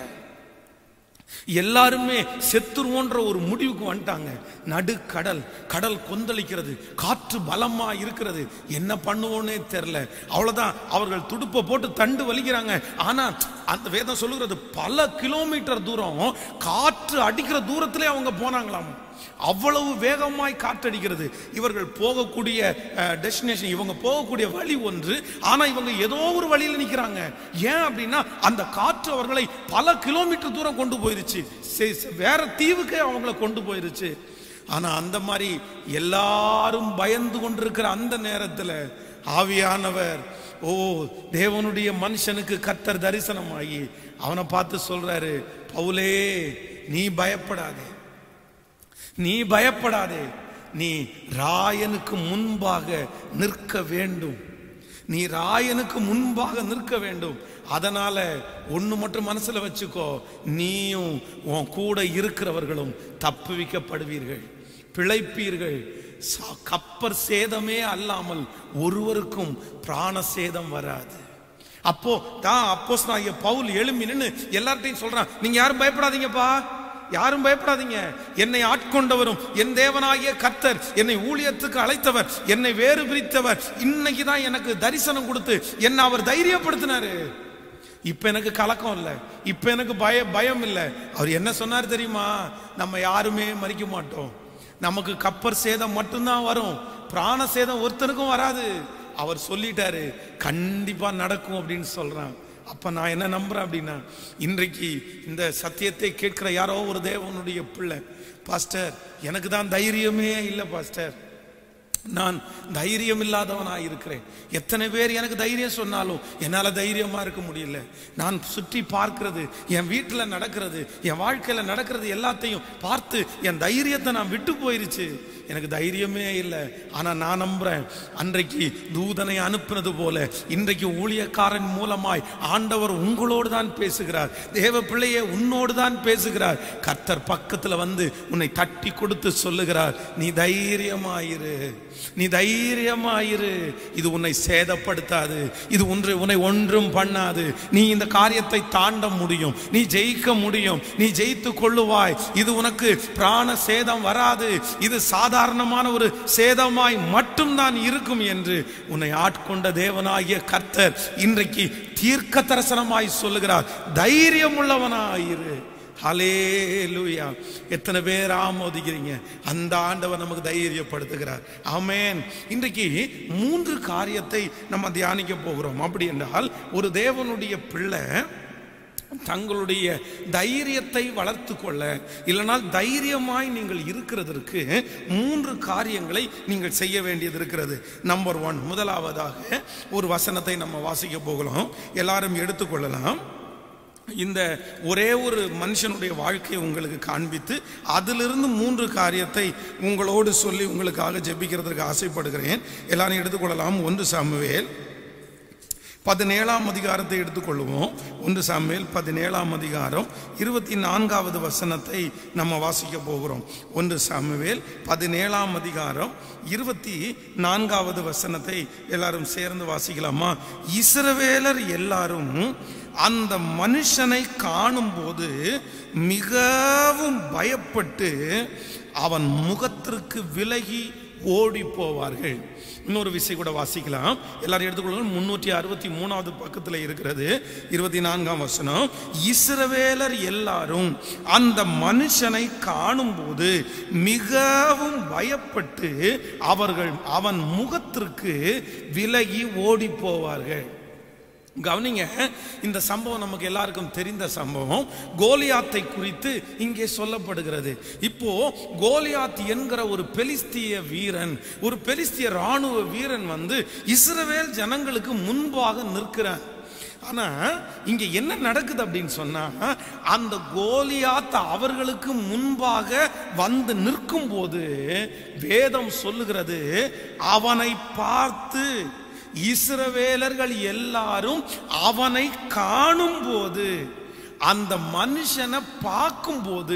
S1: எல்லாருமே செத்துருவோன்ற ஒரு முடிவுக்கு வந்துட்டாங்க. நடுக்கடல், கடல் கொந்தளிக்கிறது, காற்று பலமா இருக்கிறது, என்ன பண்ணுவோன்னே தெரியல. அவ்வளவுதான், அவர்கள் துடுப்பை போட்டு தண்டு வலிக்கிறாங்க. ஆனா அந்த வேதம் சொல்லுகிறது, பல கிலோமீட்டர் தூரம் காற்று அடிக்கிற தூரத்திலே அவங்க போனாங்களாம். அவ்வளவு வேகமாய் காற்றடிக்கிறது. இவர்கள் போகக்கூடிய டெஸ்டினேஷன், இவங்க போகக்கூடிய வழி ஒன்று, ஆனா இவங்க ஏதோ ஒரு வழியில் நிற்கிறாங்க. ஏன் அப்படின்னா அந்த காற்று அவர்களை பல கிலோமீட்டர் தூரம் கொண்டு போயிருச்சு, வேற தீவுக்கே அவங்களை கொண்டு போயிருச்சு. ஆனா அந்த மாதிரி எல்லாரும் பயந்து கொண்டிருக்கிற அந்த நேரத்தில் ஆவியானவர், ஓ தேவனுடைய மனுஷனுக்கு கர்த்தர் தரிசனமாகி அவனை பார்த்து சொல்றாரு, பவுலே நீ பயப்படாதே, நீ பயப்படாதே, நீ ராயனுக்கு முன்பாக நிற்க வேண்டும், நீ ராயனுக்கு முன்பாக நிற்க வேண்டும். அதனால ஒண்ணு மட்டும் மனசுல வச்சுக்கோ, நீயும் உன் கூட இருக்கிறவர்களும் தப்புவிக்கப்படுவீர்கள், பிழைப்பீர்கள். கப்பர் சேதமே அல்லாமல் ஒருவருக்கும் பிராண சேதம் வராது. அப்போ தான் அப்போஸ்தலனாகிய பவுல் எழும்பி நின்னு எல்லார்ட்டையும் சொல்றான், நீங்க யாரும் பயப்படாதீங்கப்பா, யாரும் பயப்படாதீங்க. என்னை ஆட்கொண்டவரும் என் தேவனாகிய கர்த்தர், என்னை ஊழியத்துக்கு அழைத்தவர், என்னை வேறு பிரித்தவர், இன்னைக்கு தான் எனக்கு தரிசனம் கொடுத்து என்னை அவர் தைரியப்படுத்தினாரு. இப்ப எனக்கு கலக்கம் இல்லை, இப்ப எனக்கு பய பயம் இல்லை. அவர் என்ன சொன்னார் தெரியுமா, நம்ம யாருமே மறிக்க மாட்டோம், நமக்கு கப்பர் சேதம் மட்டும்தான் வரும், பிராண சேதம் ஒருத்தருக்கும் வராது. அவர் சொல்லிட்டாரு, கண்டிப்பா நடக்கும் அப்படின்னு சொல்றான். அப்ப நான் என்ன நம்புறேன் அப்படின்னா, இன்றைக்கு இந்த சத்தியத்தை கேட்கிற யாரோ ஒரு தேவனுடைய பிள்ளை, பாஸ்டர் எனக்கு தான் தைரியமே இல்லை பாஸ்டர், நான் தைரியம் இல்லாதவனா இருக்கிறேன், எத்தனை பேர் எனக்கு தைரியம் சொன்னாலும் என்னால தைரியமா இருக்க முடியல, நான் சுற்றி பார்க்கிறது, என் வீட்டுல நடக்கிறது, என் வாழ்க்கையில நடக்கிறது எல்லாத்தையும் பார்த்து என் தைரியத்தை நான் விட்டு போயிருச்சு, எனக்கு தைரியமே இல்லை. ஆனா நான் நம்புறேன், அன்றைக்கு தூதனை அனுப்பினது போல இன்றைக்கு ஊழியக்காரன் மூலமாய் ஆண்டவர் உங்களோடு தான் பேசுகிறார், தேவ பிள்ளையே உன்னோடு தான் பேசுகிறார். கர்த்தர் பக்கத்துல வந்து உன்னை தட்டி கொடுத்து சொல்லுகிறார், நீ தைரியமாயிரு, நீ தைரியமாயிரு, இது உன்னை சேதப்படுத்தாது, இது ஒன்று உன்னை ஒன்றும் பண்ணாது, நீ இந்த காரியத்தை தாண்ட முடியும், நீ ஜெயிக்க முடியும், நீ ஜெயித்து கொள்ளுவாய், இது உனக்கு பிராண சேதம் வராது, இது சாதாரணமான ஒரு சேதமாய் மட்டும்தான் இருக்கும் என்று உன்னை ஆட்கொண்ட தேவனாகிய கர்த்தர் இன்றைக்கு தீர்க்க தரிசனமாய் சொல்லுகிறார். தைரியம் உள்ளவனாயிரு. ஹல்லேலூயா. எத்தனை பேர் ஆமோதிக்கிறீங்க? அந்த ஆண்டவர் நமக்கு தைரியப்படுத்துகிறார். ஆமென். இன்றைக்கு மூன்று காரியத்தை நம்ம தியானிக்க போகிறோம். அப்படி என்றால் ஒரு தேவனுடைய பிள்ளை தங்களுடைய தைரியத்தை வளர்த்து கொள்ள, இல்லைனால் தைரியமாய் நீங்கள் இருக்கிறதற்கு மூன்று காரியங்களை நீங்கள் செய்ய வேண்டியது இருக்கிறது. நம்பர் ஒன், முதலாவதாக ஒரு வசனத்தை நம்ம வாசிக்க போகிறோம். எல்லாரும் எடுத்துக்கொள்ளலாம். இந்த ஒரே ஒரு மனுஷனுடைய வாழ்க்கையை உங்களுக்கு காண்பித்து அதிலிருந்து மூன்று காரியத்தை உங்களோடு சொல்லி உங்களுக்காக ஜெபிக்கிறதுக்கு ஆசைப்படுகிறேன். எல்லாரும் எடுத்துக்கொள்ளலாம். ஒன்று சாமுவேல் பதினேழாம் அதிகாரத்தை எடுத்துக்கொள்வோம். ஒன்று சாமுவேல் பதினேழாம் அதிகாரம் இருபத்தி நான்காவது வசனத்தை நம்ம வாசிக்க போகிறோம். ஒன்று சாமுவேல் பதினேழாம் அதிகாரம் இருபத்தி நான்காவது வசனத்தை எல்லாரும் சேர்ந்து வாசிக்கலாமா? இஸ்ரவேலர் எல்லாரும் அந்த மனுஷனை காணும் போது மிகவும் பயப்பட்டு அவன் முகத்திற்கு விலகி ஓடி போவார்கள். இன்னொரு விஷயம் கூட வாசிக்கலாம். எல்லாரும் எடுத்துக்கொள்ளுங்க. முன்னூற்றி அறுபத்தி மூணாவது பக்கத்தில் இருக்கிறது இருபத்தி நான்காம் வசனம். இஸ்ரவேலர் எல்லாரும் அந்த மனுஷனை காணும் போது மிகவும் பயப்பட்டு அவர்கள் அவன் முகத்திற்கு விலகி ஓடி போவார்கள். கவனிங்க, இந்த சம்பவம் நமக்கு எல்லாருக்கும் தெரிந்த சம்பவம். கோலியாத்தை குறித்து இங்கே சொல்லப்படுகிறது. இப்போ கோலியாத் என்கிற ஒரு பெலிஸ்திய வீரன், ஒரு பெலிஸ்திய ராணுவ வீரன் வந்து இஸ்ரவேல் ஜனங்களுக்கு முன்பாக நிற்கிறான். ஆனா இங்க என்ன நடக்குது அப்படின்னு சொன்னா, அந்த கோலியாத் அவர்களுக்கு முன்பாக வந்து நிற்கும் போது வேதம் சொல்லுகிறது, அவனை பார்த்து இஸ்ரவேலர்கள் எல்லாரும் அவனை காணும் போது, அந்த மனுஷனை பார்க்கும் போது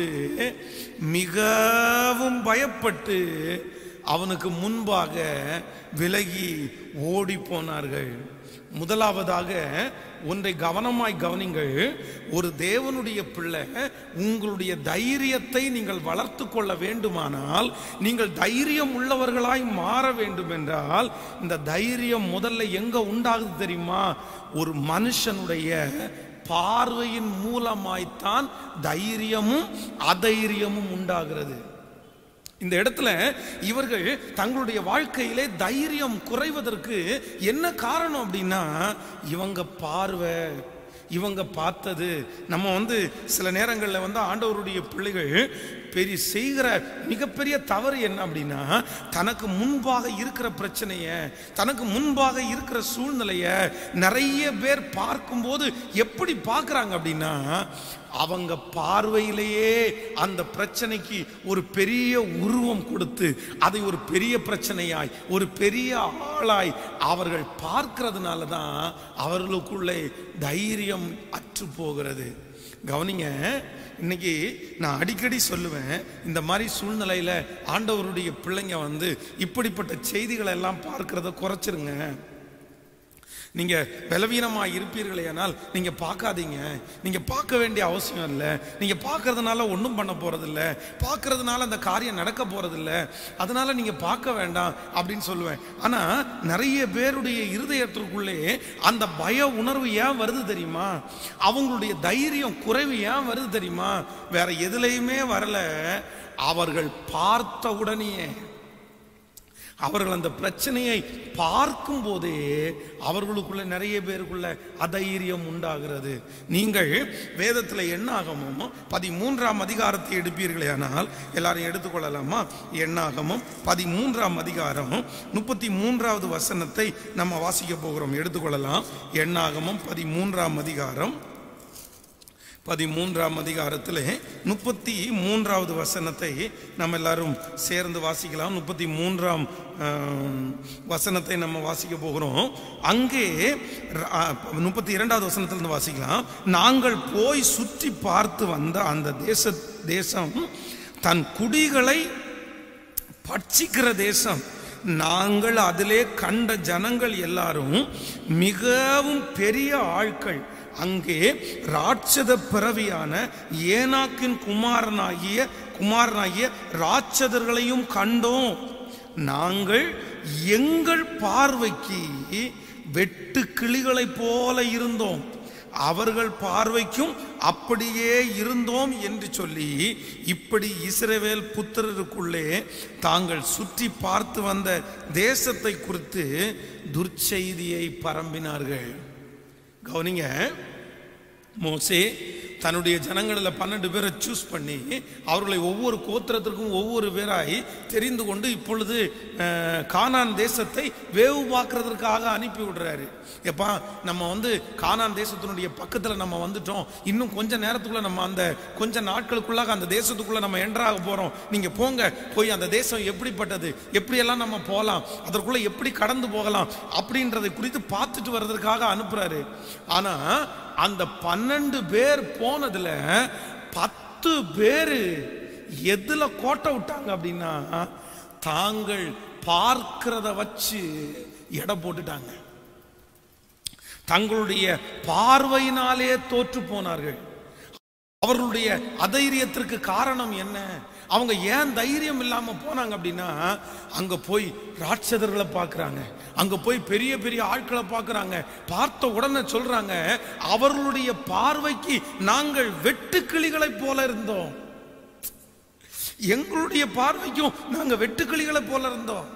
S1: மிகவும் பயப்பட்டு அவனுக்கு முன்பாக விலகி ஓடி போனார்கள். முதலாவதாக ஒன்றை கவனமாய் கவனிங்கள். ஒரு தேவனுடைய பிள்ளை உங்களுடைய தைரியத்தை நீங்கள் வளர்த்து கொள்ள வேண்டுமானால், நீங்கள் தைரியம் உள்ளவர்களாய் மாற வேண்டும் என்றால், இந்த தைரியம் முதல்ல எங்க உண்டாகுது தெரியுமா? ஒரு மனுஷனுடைய பார்வையின் மூலமாய்த்தான் தைரியமும் அதைரியமும் உண்டாகிறது. இந்த இடத்துல இவர்கள் தங்களுடைய வாழ்க்கையிலே தைரியம் குறைவதற்கு என்ன காரணம் அப்படின்னா, இவங்க பார்வை, இவங்க பார்த்தது. நம்ம வந்து சில நேரங்களில் வந்து ஆண்டவருடைய பிள்ளைகள் பெரிய செய்கிற மிகப்பெரிய தவறு என்ன அப்படின்னா, தனக்கு முன்பாக இருக்கிற பிரச்சனைய, தனக்கு முன்பாக இருக்கிற சூழ்நிலைய நிறைய பேர் பார்க்கும்போது எப்படி பார்க்குறாங்க அப்படின்னா, அவங்க பார்வையிலேயே அந்த பிரச்சனைக்கு ஒரு பெரிய உருவம் கொடுத்து அதை ஒரு பெரிய பிரச்சனையாய், ஒரு பெரிய ஆளாய் அவர்கள் பார்க்கிறதுனால தான் அவர்களுக்குள்ளே தைரியம் அற்று போகிறது. கவனிங்க, இன்னைக்கு நான் அடிக்கடி சொல்லுவேன், இந்த மாதிரி சூழ்நிலையில ஆண்டவருடைய பிள்ளைங்க வந்து இப்படிப்பட்ட செய்திகளை எல்லாம் பார்க்கிறத குறைச்சிருங்க. நீங்க பலவீனமாக இருப்பீர்களே ஆனால் நீங்க பார்க்காதீங்க. நீங்க பார்க்க வேண்டிய அவசியம் இல்லை. நீங்க பார்க்கறதுனால ஒன்றும் பண்ண போறதில்ல, பார்க்கறதுனால அந்த காரியம் நடக்க போறதில்ல, அதனால நீங்க பார்க்க வேண்டாம் அப்படின்னு சொல்லுவேன். ஆனா நிறைய பேருடைய இருதயத்திற்குள்ளே அந்த பய உணர்வு ஏன் வருது தெரியுமா? அவங்களுடைய தைரியம் குறைவு ஏன் வருது தெரியுமா? வேற எதுலையுமே வரல. அவர்கள் பார்த்த உடனே, அவர்கள் அந்த பிரச்சனையை பார்க்கும் போதே அவர்களுக்குள்ள நிறைய பேருக்குள்ள அதைரியம் உண்டாகிறது. நீங்கள் வேதத்தில் எண்ணாகமும் பதிமூன்றாம் அதிகாரத்தை எடுப்பீர்களே ஆனால் எல்லாரும் எடுத்துக்கொள்ளலாமா? எண்ணாகமும் பதிமூன்றாம் அதிகாரம் முப்பத்தி மூன்றாவது வசனத்தை நம்ம வாசிக்க போகிறோம். எடுத்துக்கொள்ளலாம். எண்ணாகமும் பதிமூன்றாம் அதிகாரம் பதிமூன்றாம் அதிகாரத்தில் முப்பத்தி மூன்றாவது வசனத்தை நம்ம எல்லாரும் சேர்ந்து வாசிக்கலாம். முப்பத்தி மூன்றாம் வசனத்தை நம்ம வாசிக்க போகிறோம். அங்கே முப்பத்தி இரண்டாவது வசனத்திலிருந்து வாசிக்கலாம். நாங்கள் போய் சுற்றி பார்த்து வந்த அந்த தேச தேசம் தன் குடிகளை பட்சிக்கிற தேசம், நாங்கள் அதிலே கண்ட ஜனங்கள் எல்லாரும் மிகவும் பெரிய ஆட்கள். அங்கே ராட்சத பிறவியான ஏனாக்கின் குமாரனாகிய குமாரனாகிய ராட்சதர்களையும் கண்டோம். நாங்கள் எங்கள் பார்வைக்கு வெட்டு கிளிகளைப் போல இருந்தோம், அவர்கள் பார்வைக்கும் அப்படியே இருந்தோம் என்று சொல்லி, இப்படி இஸ்ரவேல் புத்திரருக்குள்ளே தாங்கள் சுற்றி பார்த்து வந்த தேசத்தை குறித்து துர்ச்செய்தியை பரம்பினார்கள். கவனிங்க, மோசே தன்னுடைய ஜனங்களில் பன்னெண்டு பேரை சூஸ் பண்ணி அவர்களை ஒவ்வொரு கோத்திரத்திற்கும் ஒவ்வொரு பேராய் தெரிந்து கொண்டு இப்பொழுது கானான் தேசத்தை வேவு பார்க்கறதுக்காக அனுப்பி விடுறாரு. எப்பா, நம்ம வந்து கானான் தேசத்தினுடைய பக்கத்தில் நம்ம வந்துட்டோம், இன்னும் கொஞ்ச நேரத்துக்குள்ள நம்ம அந்த கொஞ்ச நாட்களுக்குள்ளாக அந்த தேசத்துக்குள்ள நம்ம என்ட்ராக போறோம், நீங்க போங்க, போய் அந்த தேசம் எப்படிப்பட்டது, எப்படியெல்லாம் நம்ம போகலாம், அதற்குள்ள எப்படி கடந்து போகலாம் அப்படின்றதை குறித்து பார்த்துட்டு வர்றதுக்காக அனுப்புறாரு. ஆனா அந்த பன்னெண்டு பேர் போனதுல பத்து பேரு எதுல கோட்டை விட்டாங்க அப்படின்னா, தாங்கள் பார்க்கிறத வச்சு எடை போட்டுட்டாங்க. தங்களுடைய பார்வையினாலே தோற்று போனார்கள். அவர்களுடைய அதைரியத்திற்கு காரணம் என்ன? அவங்க ஏன் தைரியம் இல்லாம போனாங்க அப்படின்னா, அங்க போய் ராட்சதர்களை பார்க்கறாங்க, அங்க போய் பெரிய பெரிய ஆட்களை பார்க்கறாங்க. பார்த்த உடனே சொல்றாங்க, அவர்களுடைய பார்வைக்கு நாங்கள் வெட்டுக்கிளிகளை போல இருந்தோம், எங்களுடைய பார்வைக்கும் நாங்க வெட்டுக்கிளிகளை போல இருந்தோம்.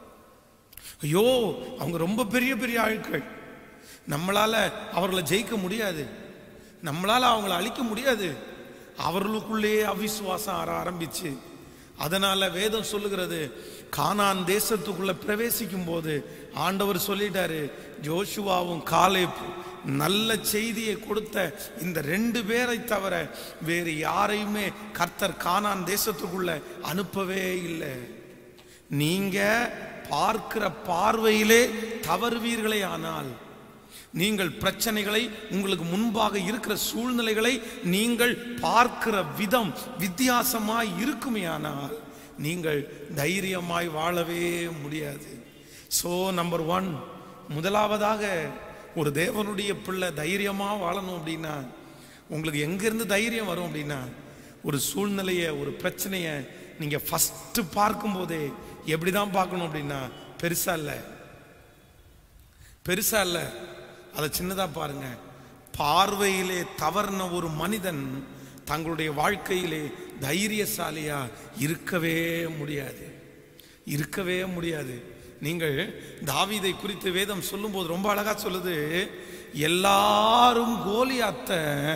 S1: ஐயோ, அவங்க ரொம்ப பெரிய பெரிய ஆட்கள், நம்மளால அவர்களை ஜெயிக்க முடியாது, நம்மளால அவங்களை அழிக்க முடியாது. அவர்களுக்குள்ளே அவிசுவாசம் ஆர ஆரம்பிச்சு, அதனால வேதம் சொல்லுகிறது, கானான் தேசத்துக்குள்ள பிரவேசிக்கும் போது ஆண்டவர் சொல்லிட்டாரு, ஜோஷுவாவும் காலேபும் நல்ல செய்தியை கொடுத்த இந்த ரெண்டு பேரை தவிர வேறு யாரையுமே கர்த்தர் கானான் தேசத்துக்குள்ள அனுப்பவே இல்லை. நீங்க பார்க்கிற பார்வையிலே தவறுவீர்களே ஆனால், நீங்கள் பிரச்சனைகளை, உங்களுக்கு முன்பாக இருக்கிற சூழ்நிலைகளை நீங்கள் பார்க்கிற விதம் வித்தியாசமாய் இருக்குமே ஆனால் நீங்கள் தைரியமாய் வாழவே முடியாது. சோ நம்பர் ஒன், முதலாவதாக ஒரு தேவனுடைய பிள்ளை தைரியமா வாழணும் அப்படின்னா, உங்களுக்கு எங்கிருந்து தைரியம் வரும் அப்படின்னா, ஒரு சூழ்நிலைய, ஒரு பிரச்சனைய நீங்க ஃபர்ஸ்ட் பார்க்கும் போதே எப்படிதான் பார்க்கணும் அப்படின்னா, பெருசா இல்ல பெருசா இல்ல அதை சின்னதா பாருங்க. பார்வையிலே தவறுன ஒரு மனிதன் தங்களுடைய வாழ்க்கையிலே தைரியசாலியா இருக்கவே முடியாது, இருக்கவே முடியாது. நீங்கள் தாவீதை குறித்து வேதம் சொல்லும் போது ரொம்ப அழகா சொல்லுது, எல்லாரும் கோலியாத்த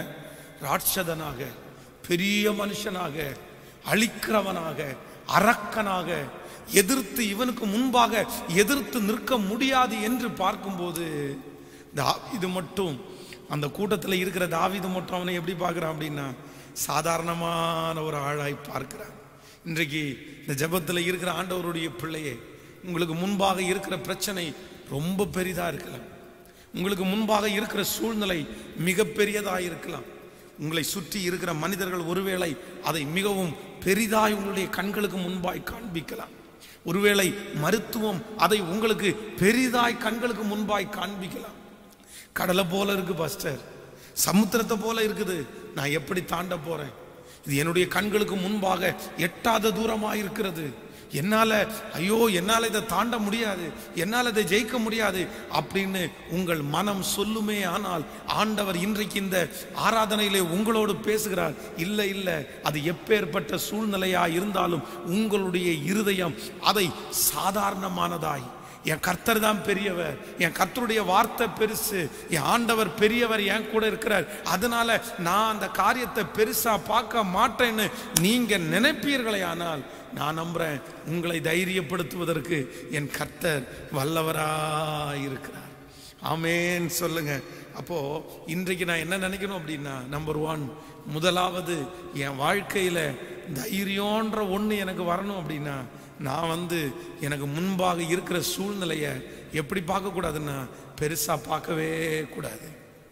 S1: ராட்சதனாக, பெரிய மனுஷனாக, அழிக்கிறவனாக, அரக்கனாக, எதிர்த்து இவனுக்கு முன்பாக எதிர்த்து நிற்க முடியாது என்று பார்க்கும்போது, தாவீது மட்டும், அந்த கூட்டத்தில் இருக்கிற தாவீது மட்டும் அவனை எப்படி பார்க்கிறான் அப்படின்னா, சாதாரணமான ஒரு ஆளாய் பார்க்கிறான். இன்றைக்கு இந்த ஜெபத்தில் இருக்கிற ஆண்டவருடைய பிள்ளையே, உங்களுக்கு முன்பாக இருக்கிற பிரச்சனை ரொம்ப பெரிதா இருக்கலாம், உங்களுக்கு முன்பாக இருக்கிற சூழ்நிலை மிக பெரியதாக இருக்கலாம், உங்களை சுற்றி இருக்கிற மனிதர்கள் ஒருவேளை அதை மிகவும் பெரிதாய் உங்களுடைய கண்களுக்கு முன்பாய் காண்பிக்கலாம், ஒருவேளை மருத்துவம் அதை உங்களுக்கு பெரிதாய் கண்களுக்கு முன்பாய் காண்பிக்கலாம். கடலை போல இருக்கு பாஸ்டர், சமுத்திரத்தை போல இருக்குது, நான் எப்படி தாண்ட போறேன், இது என்னுடைய கண்களுக்கு முன்பாக எட்டாத தூரமா இருக்கிறது, என்னால ஐயோ என்னால இதை தாண்ட முடியாது, என்னால் இதை ஜெயிக்க முடியாது அப்படின்னு உங்கள் மனம் சொல்லுமே. ஆனால் ஆண்டவர் இன்றைக்கு இந்த ஆராதனையிலே உங்களோடு பேசுகிறார், இல்லை இல்லை, அது எப்பேற்பட்ட சூழ்நிலையா இருந்தாலும் உங்களுடைய இருதயம் அதை சாதாரணமானதாய், என் கர்த்தர் தான் பெரியவர், என் கர்த்தருடைய வார்த்தை பெருசு, என் ஆண்டவர் பெரியவர், என் கூட இருக்கிறார், அதனால நான் அந்த காரியத்தை பெருசா பார்க்க மாட்டேன்னு நீங்க நினைப்பீர்களே ஆனால், நான் நம்புறேன் உங்களை தைரியப்படுத்துவதற்கு என் கர்த்தர் வல்லவராய் இருக்கிறார். ஆமேன் சொல்லுங்க. அப்போ இன்றைக்கு நான் என்ன நினைக்கணும் அப்படின்னா, நம்பர் ஒன், முதலாவது என் வாழ்க்கையில தைரியன்ற ஒண்ணு எனக்கு வரணும் அப்படின்னா, நான் வந்து எனக்கு முன்பாக இருக்கிற சூழ்நிலைய எப்படி பார்க்க கூடாதுன்னா, பெருசா பார்க்கவே கூடாது,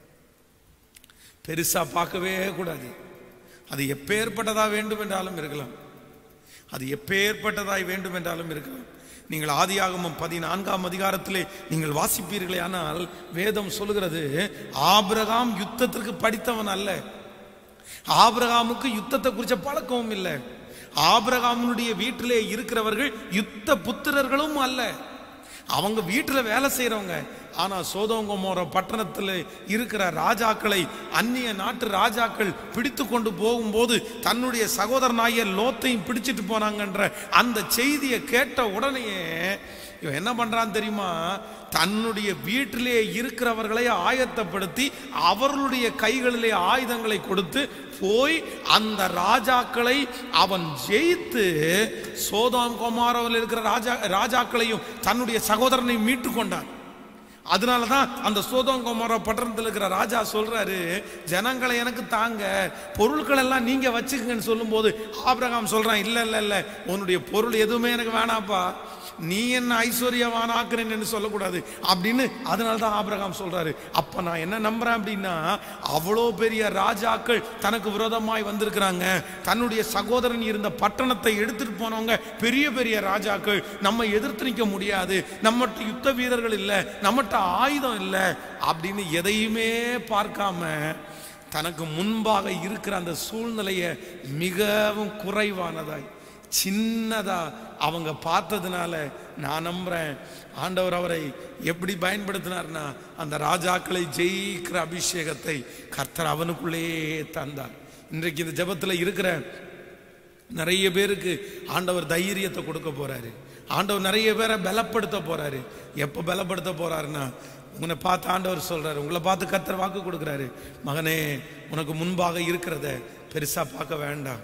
S1: பெருசா பார்க்கவே கூடாது. அது எப்பேற்பட்டதா வேண்டும் என்றாலும் இருக்கலாம், அது எப்பேற்பட்டதாய் வேண்டும் என்றாலும் இருக்கலாம். நீங்கள் ஆதியாகமம் பதினான்காம் அதிகாரத்திலே நீங்கள் வாசிப்பீர்களே, ஆனால் வேதம் சொல்லுகிறது ஆபிரகாம் யுத்தத்திற்கு படித்தவன் அல்ல. ஆபிரகாமுக்கு யுத்தத்தை குறித்த பழக்கமும் இல்லை. ஆபிரகாமுடைய வீட்டிலே இருக்கிறவர்கள் யுத்த புத்திரர்களும் அல்ல. அவங்க வீட்டில் வேலை செய்யறவங்க. ஆனா சோதோம் கொமோரா பட்டணத்தில் இருக்கிற ராஜாக்களை அந்நிய நாட்டு ராஜாக்கள் பிடித்து கொண்டு போகும்போது தன்னுடைய சகோதரனாகிய லோத்தையும் பிடிச்சிட்டு போனாங்கன்ற அந்த செய்தியை கேட்ட உடனேயே இவன் என்ன பண்றான் தெரியுமா? தன்னுடைய வீட்டிலே இருக்கிறவர்களை ஆயத்தப்படுத்தி அவர்களுடைய கைகளிலே ஆயுதங்களை கொடுத்து போய் அந்த ராஜாக்களை அவன் ஜெயித்து சோதோம் கொமோராவில் இருக்கிற ராஜா ராஜாக்களையும் தன்னுடைய சகோதரனை மீட்டு கொண்டான். அதனாலதான் அந்த சோதோம் கொமோரா பட்டணத்தில் இருக்கிற ராஜா சொல்றாரு, ஜனங்களை எனக்கு தாங்க, பொருட்கள் எல்லாம் நீங்க வச்சுக்கங்கன்னு சொல்லும் போது ஆபிரகாம் சொல்றான், இல்ல இல்ல இல்ல உன்னுடைய பொருள் எதுவுமே எனக்கு வேணாப்பா, நீ என்ன ஐஸ்வர்யவான் ஆக்குறேன்னு சொல்லக்கூடாது அப்படின்னு. அதனால்தான் ஆபிரகாம் சொல்றாரு, அப்ப நான் என்ன நம்புறேன் அப்படின்னா, அவ்வளோ பெரிய ராஜாக்கள் தனக்கு விரோதமாய் வந்திருக்கிறாங்க. தன்னுடைய சகோதரன் இருந்த பட்டணத்தை எடுத்துட்டு போனவங்க பெரிய பெரிய ராஜாக்கள். நம்ம எதிர்த்து நிற்க முடியாது, நம்மகிட்ட யுத்த வீரர்கள் இல்லை, நம்மகிட்ட ஆயுதம் இல்லை அப்படின்னு எதையுமே பார்க்காம தனக்கு முன்பாக இருக்கிற அந்த சூழ்நிலையை மிகவும் குறைவானதாய் சின்னதா அவங்க பார்த்ததுனால நான் நம்புறேன் ஆண்டவர் அவரை எப்படி பயன்படுத்தினார்னா, அந்த ராஜாக்களை ஜெயிக்கிற அபிஷேகத்தை கர்த்தர் அவனுக்குள்ளே தந்தார். இன்றைக்கு இந்த ஜெபத்தில் இருக்கிற நிறைய பேருக்கு ஆண்டவர் தைரியத்தை கொடுக்க போறாரு. ஆண்டவர் நிறைய பேரை பலப்படுத்த போறாரு. எப்போ பலப்படுத்த போறாருன்னா, உன்னை பார்த்து ஆண்டவர் சொல்றாரு, உங்களை பார்த்து கர்த்தர் வாக்கு கொடுக்குறாரு, மகனே உனக்கு முன்பாக இருக்கிறத பெருசா பார்க்க வேண்டாம்.